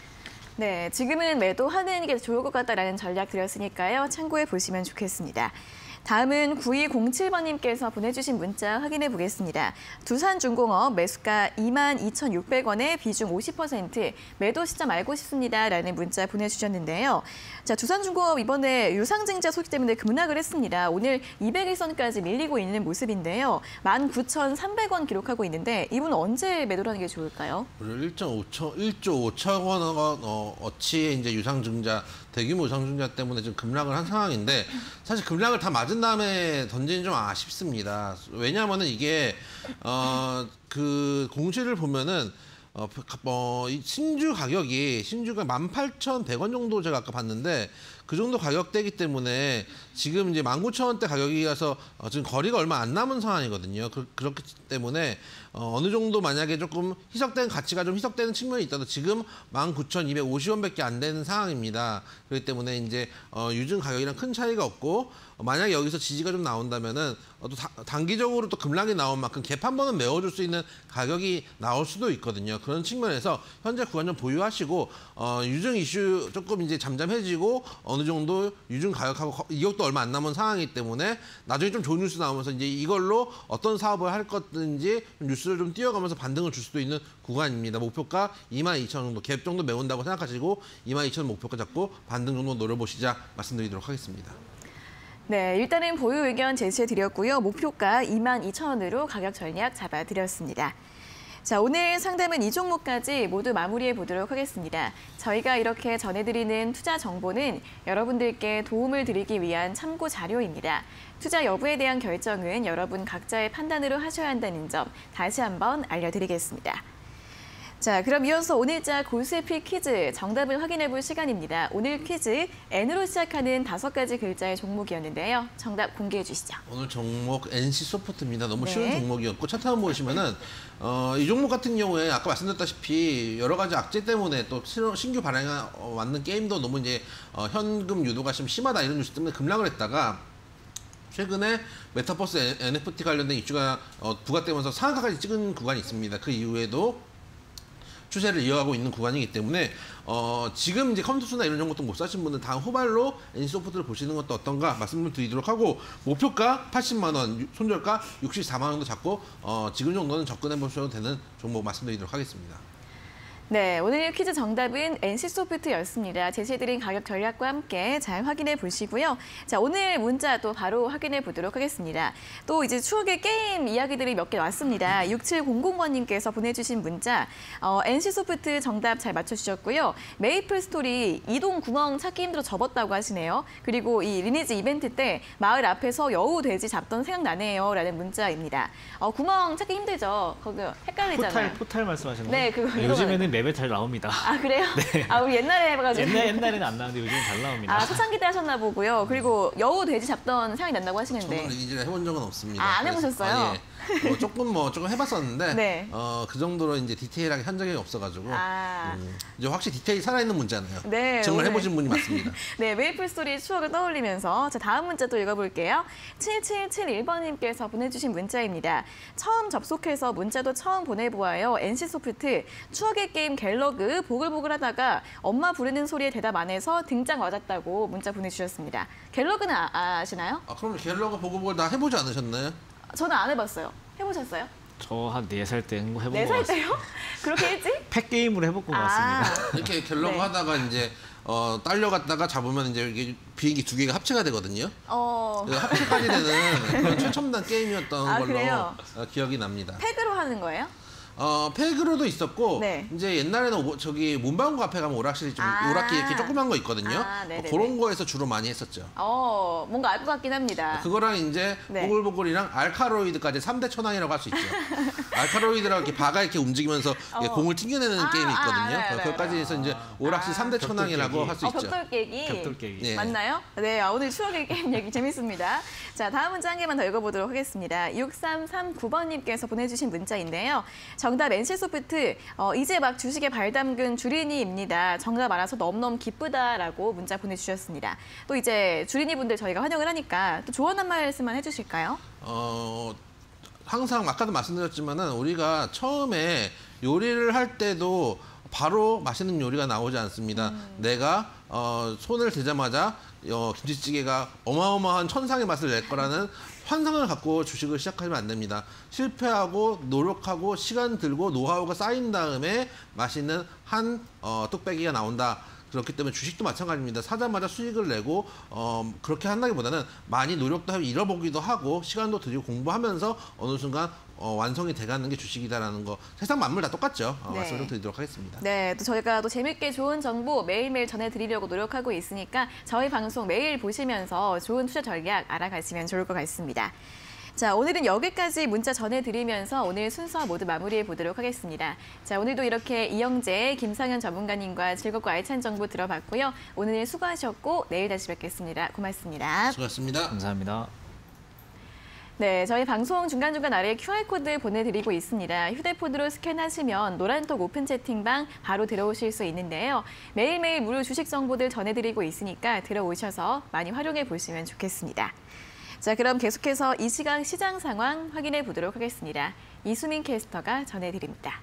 네, 지금은 매도하는 게 좋을 것 같다라는 전략 드렸으니까요. 참고해 보시면 좋겠습니다. 다음은 구이공칠 번님께서 보내주신 문자 확인해 보겠습니다. 두산중공업 매수가 이만 이천육백 원에 비중 오십 퍼센트, 매도 시점 알고 싶습니다라는 문자 보내주셨는데요. 자, 두산중공업 이번에 유상증자 소식 때문에 급락을 했습니다. 오늘 이백일 선까지 밀리고 있는 모습인데요. 만 구천삼백 원 기록하고 있는데 이분 언제 매도를 하는 게 좋을까요? 일조 오천 원 어, 어치의 이제 유상증자, 대규모 유상증자 때문에 지금 급락을 한 상황인데 사실 급락을 다 맞은 다음에 던지는 좀 아쉽습니다. 왜냐하면은 이게 어, 그 공시를 보면은 어, 어, 이 신주 가격이 신주가 만 팔천백 원 정도 제가 아까 봤는데 그 정도 가격대이기 때문에 지금 이제 만 구천 원대 가격이라서 어, 지금 거리가 얼마 안 남은 상황이거든요. 그, 그렇기 때문에 어, 어느 정도 만약에 조금 희석된 가치가 좀 희석되는 측면이 있다도 지금 만 구천이백오십 원밖에 안 되는 상황입니다. 그렇기 때문에 이제 어, 유증 가격이랑 큰 차이가 없고 어, 만약에 여기서 지지가 좀 나온다면은 어, 또 다, 단기적으로 또 급락이 나온 만큼 갭 한 번은 메워줄 수 있는 가격이 나올 수도 있거든요. 그런 측면에서 현재 구간 좀 보유하시고 어, 유증 이슈 조금 이제 잠잠해지고 어느 정도 유증 가격하고 이격도 얼마 안 남은 상황이기 때문에 나중에 좀 좋은 뉴스 나오면서 이제 이걸로 어떤 사업을 할 것든지 뉴스를 좀 띄워가면서 반등을 줄 수도 있는 구간입니다. 목표가 이만 이천 원 정도, 갭 정도 메운다고 생각하시고 이만 이천 원 목표가 잡고 반등 정도 노려보시자 말씀드리도록 하겠습니다. 네, 일단은 보유 의견 제시해드렸고요. 목표가 이만 이천 원으로 가격 전략 잡아드렸습니다. 자, 오늘 상담은 이 종목까지 모두 마무리해 보도록 하겠습니다. 저희가 이렇게 전해드리는 투자 정보는 여러분들께 도움을 드리기 위한 참고 자료입니다. 투자 여부에 대한 결정은 여러분 각자의 판단으로 하셔야 한다는 점 다시 한번 알려드리겠습니다. 자, 그럼 이어서 오늘자 고수의필 퀴즈 정답을 확인해 볼 시간입니다. 오늘 퀴즈 N으로 시작하는 다섯 가지 글자의 종목이었는데요. 정답 공개해 주시죠. 오늘 종목 엔씨소프트입니다. 너무 네. 쉬운 종목이었고 차트 한번 보시면은 어, 이 종목 같은 경우에 아까 말씀드렸다시피 여러 가지 악재 때문에 또 신규 발행에 왔는 게임도 너무 이제 어, 현금 유도가 좀 심하다 이런 뉴스 때문에 급락을 했다가 최근에 메타버스 엔에프티 관련된 이슈가 어, 부각되면서 상한가까지 찍은 구간이 있습니다. 그 이후에도 추세를 이어가고 있는 구간이기 때문에 어, 지금 이제 컴투스나 이런 정도 못 사신 분은 다음 후발로 엔씨소프트를 보시는 것도 어떤가 말씀을 드리도록 하고 목표가 팔십만 원, 손절가 육십사만 원 정도 잡고 어, 지금 정도는 접근해 보셔도 되는 종목 말씀드리도록 하겠습니다. 네, 오늘 퀴즈 정답은 엔씨소프트였습니다. 제시해드린 가격 전략과 함께 잘 확인해 보시고요. 자, 오늘 문자 또 바로 확인해 보도록 하겠습니다. 또 이제 추억의 게임 이야기들이 몇 개 왔습니다. 육칠공공 번님께서 보내주신 문자, 어, 엔씨소프트 정답 잘 맞춰주셨고요. 메이플 스토리 이동 구멍 찾기 힘들어 접었다고 하시네요. 그리고 이 리니지 이벤트 때 마을 앞에서 여우 돼지 잡던 생각나네요. 라는 문자입니다. 어, 구멍 찾기 힘들죠. 거기 헷갈리잖아요. 포탈, 포탈 말씀하시는 거예요? 네, 그거. 요즘에는 랩에 잘 나옵니다. 아 그래요? 아 우리 옛날에 해봐가지고. 옛날 옛날에는 안 나오는데 요즘 잘 나옵니다. 아 초창기 때 하셨나 보고요. 그리고 여우 돼지 잡던 생각이 난다고 하시는데. 저는 리니지를 해본 적은 없습니다. 아, 안 그래서- 해보셨어요? 아, 예. 뭐 조금 뭐 조금 해봤었는데 네. 어, 그 정도로 이제 디테일하게 한 적이 없어가지고 아. 음, 이제 확실히 디테일이 살아있는 문제잖아요. 네, 정말 오늘. 해보신 분이 맞습니다. 네, 메이플 스토리 추억을 떠올리면서 자, 다음 문자 또 읽어볼게요. 칠칠칠일 번님께서 보내주신 문자입니다. 처음 접속해서 문자도 처음 보내보아요. 엔씨소프트 추억의 게임 갤러그 보글보글 하다가 엄마 부르는 소리에 대답 안 해서 등짝 맞았다고 문자 보내주셨습니다. 갤러그는 아, 아시나요? 아, 그럼 갤러그 보고 보고 다 해보지 않으셨나요? 저는 안 해봤어요. 해보셨어요? 저 한 네 살 때 해본 네 것 살 같습니다. 때요? 그렇게 일찍? 팩 게임으로 해본 것 아. 같습니다. 이렇게 갤러그 네. 하다가 이제 어, 딸려갔다가 잡으면 이제 이게 비행기 두 개가 합체가 되거든요. 어, 그래서 합체까지 되는 그런 최첨단 게임이었던 아, 걸로 그래요? 어, 기억이 납니다. 팩으로 하는 거예요? 어, 팩으로도 있었고 네. 이제 옛날에는 오버- 저기 문방구 앞에 가면 오락실이 좀 아. 오락기 이렇게 조그만 거 있거든요. 아, 네네네. 어, 그런 거에서 주로 많이 했었죠. 어, 뭔가 알 것 같긴 합니다. 그거랑 이제 네. 보글보글이랑 알카로이드까지 삼 대 천왕이라고 할 수 있죠. 알카로이드랑 이렇게 바가 이렇게 움직이면서 이렇게 어. 공을 튕겨내는 아, 게임이 아, 있거든요. 알아요, 알아요, 그것까지 해서 이제 오락실 아. 삼 대 천왕이라고 할 수 어, 있죠. 벽돌 깨기. 벽돌 깨기. 예. 맞나요? 네, 아, 오늘 추억의 게임 얘기 재밌습니다. 자, 다음 문자 한 개만 더 읽어보도록 하겠습니다. 육삼삼구 번님께서 보내주신 문자인데요. 정답 엔씨소프트, 어, 이제 막 주식에 발 담근 주린이입니다. 정답 알아서 너무너무 기쁘다라고 문자 보내주셨습니다. 또 이제 주린이 분들 저희가 환영을 하니까 또 조언 한 말씀만 해주실까요? 어, 항상 아까도 말씀드렸지만은 우리가 처음에 요리를 할 때도 바로 맛있는 요리가 나오지 않습니다. 음. 내가 어, 손을 대자마자 어, 김치찌개가 어마어마한 천상의 맛을 낼 거라는 환상을 갖고 주식을 시작하면 안 됩니다. 실패하고 노력하고 시간 들고 노하우가 쌓인 다음에 맛있는 한 어, 뚝배기가 나온다. 그렇기 때문에 주식도 마찬가지입니다. 사자마자 수익을 내고 어, 그렇게 한다기보다는 많이 노력도 하고 잃어보기도 하고 시간도 들이고 공부하면서 어느 순간 어, 완성이 돼가는 게 주식이다라는 거. 세상 만물 다 똑같죠. 어, 네. 말씀을 좀 드리도록 하겠습니다. 네, 또 저희가 또 재밌게 좋은 정보 매일매일 전해드리려고 노력하고 있으니까 저희 방송 매일 보시면서 좋은 투자 전략 알아가시면 좋을 것 같습니다. 자, 오늘은 여기까지 문자 전해드리면서 오늘 순서 모두 마무리해 보도록 하겠습니다. 자, 오늘도 이렇게 이영재, 김상현 전문가님과 즐겁고 알찬 정보 들어봤고요. 오늘 수고하셨고 내일 다시 뵙겠습니다. 고맙습니다. 수고하셨습니다. 감사합니다. 네, 저희 방송 중간중간 아래에 큐알코드 보내드리고 있습니다. 휴대폰으로 스캔하시면 노란톡 오픈 채팅방 바로 들어오실 수 있는데요. 매일매일 무료 주식 정보들 전해드리고 있으니까 들어오셔서 많이 활용해 보시면 좋겠습니다. 자, 그럼 계속해서 이 시각 시장 상황 확인해 보도록 하겠습니다. 이수민 캐스터가 전해드립니다.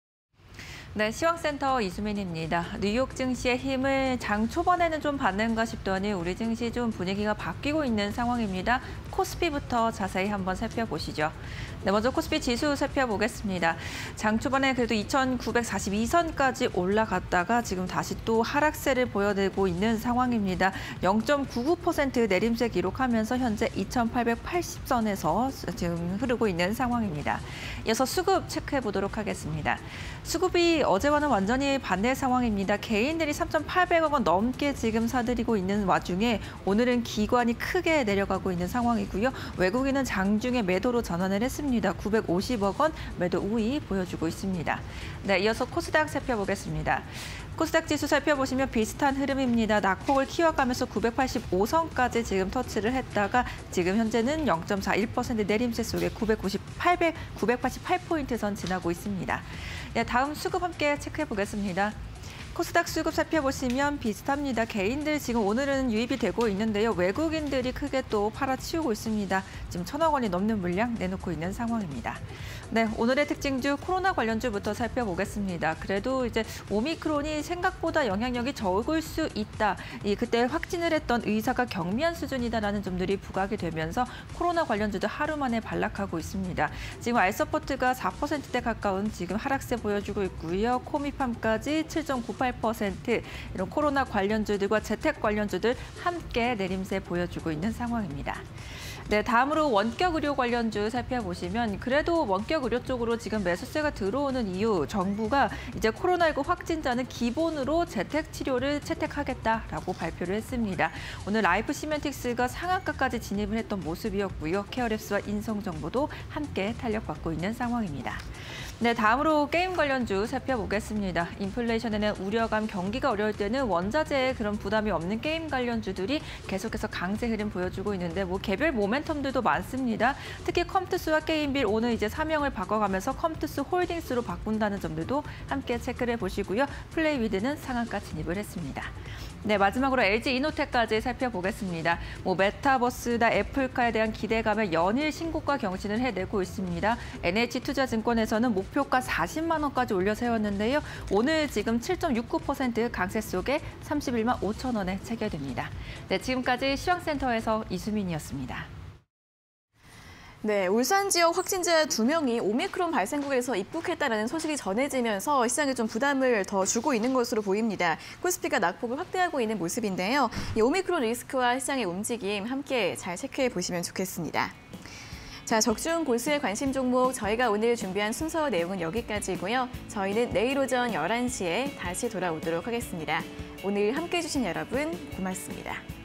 네, 시황센터 이수민입니다. 뉴욕 증시의 힘을 장 초반에는 좀 받는가 싶더니 우리 증시 좀 분위기가 바뀌고 있는 상황입니다. 코스피부터 자세히 한번 살펴보시죠. 네, 먼저 코스피 지수 살펴보겠습니다. 장 초반에 그래도 이천구백사십이 선까지 올라갔다가 지금 다시 또 하락세를 보여내고 있는 상황입니다. 영 점 구구 퍼센트 내림세 기록하면서 현재 이천팔백팔십 선에서 지금 흐르고 있는 상황입니다. 이어서 수급 체크해 보도록 하겠습니다. 수급이 어제와는 완전히 반대 상황입니다. 개인들이 삼천팔백억 원 넘게 지금 사들이고 있는 와중에 오늘은 기관이 크게 내려가고 있는 상황이고요. 외국인은 장중에 매도로 전환을 했습니다. 구백오십억 원 매도 우위 보여주고 있습니다. 네, 이어서 코스닥 살펴보겠습니다. 코스닥 지수 살펴보시면 비슷한 흐름입니다. 낙폭을 키워가면서 구백팔십오 선까지 지금 터치를 했다가 지금 현재는 영 점 사일 퍼센트 내림세 속에 구백구십팔, 구백팔십팔 포인트 선 지나고 있습니다. 네, 다음 수급 함께 체크해 보겠습니다. 코스닥 수급 살펴보시면 비슷합니다. 개인들 지금 오늘은 유입이 되고 있는데요. 외국인들이 크게 또 팔아치우고 있습니다. 지금 천억 원이 넘는 물량 내놓고 있는 상황입니다. 네, 오늘의 특징주 코로나 관련주부터 살펴보겠습니다. 그래도 이제 오미크론이 생각보다 영향력이 적을 수 있다. 이 그때 확진을 했던 의사가 경미한 수준이다라는 점들이 부각이 되면서 코로나 관련주도 하루 만에 반락하고 있습니다. 지금 알서포트가 사 퍼센트대 가까운 지금 하락세 보여주고 있고요. 코미팜까지 칠 점 구팔 퍼센트 이런 코로나 관련주들과 재택 관련주들 함께 내림세 보여주고 있는 상황입니다. 네, 다음으로 원격 의료 관련주 살펴보시면 그래도 원격 의료 쪽으로 지금 매수세가 들어오는 이유, 정부가 이제 코로나십구 확진자는 기본으로 재택 치료를 채택하겠다라고 발표를 했습니다. 오늘 라이프 시멘틱스가 상한가까지 진입을 했던 모습이었고요. 케어랩스와 인성정보도 함께 탄력받고 있는 상황입니다. 네, 다음으로 게임 관련주 살펴보겠습니다. 인플레이션에는 우려감, 경기가 어려울 때는 원자재에 그런 부담이 없는 게임 관련주들이 계속해서 강세 흐름 보여주고 있는데 뭐 개별 모멘텀들도 많습니다. 특히 컴투스와 게임빌 오늘 이제 사명을 바꿔가면서 컴투스 홀딩스로 바꾼다는 점들도 함께 체크를 해보시고요. 플레이위드는 상한가 진입을 했습니다. 네, 마지막으로 엘지 이노텍까지 살펴보겠습니다. 뭐 메타버스나 애플카에 대한 기대감에 연일 신고가 경신을 해내고 있습니다. 엔에이치투자증권에서는 목표가 사십만 원까지 올려 세웠는데요. 오늘 지금 칠 점 육구 퍼센트 강세 속에 삼십일만 오천 원에 체결됩니다. 네, 지금까지 시황센터에서 이수민이었습니다. 네, 울산 지역 확진자 두 명이 오미크론 발생국에서 입국했다는 소식이 전해지면서 시장에 좀 부담을 더 주고 있는 것으로 보입니다. 코스피가 낙폭을 확대하고 있는 모습인데요. 이 오미크론 리스크와 시장의 움직임 함께 잘 체크해 보시면 좋겠습니다. 자, 적중 골수의 관심 종목 저희가 오늘 준비한 순서 내용은 여기까지고요. 저희는 내일 오전 열한 시에 다시 돌아오도록 하겠습니다. 오늘 함께해 주신 여러분 고맙습니다.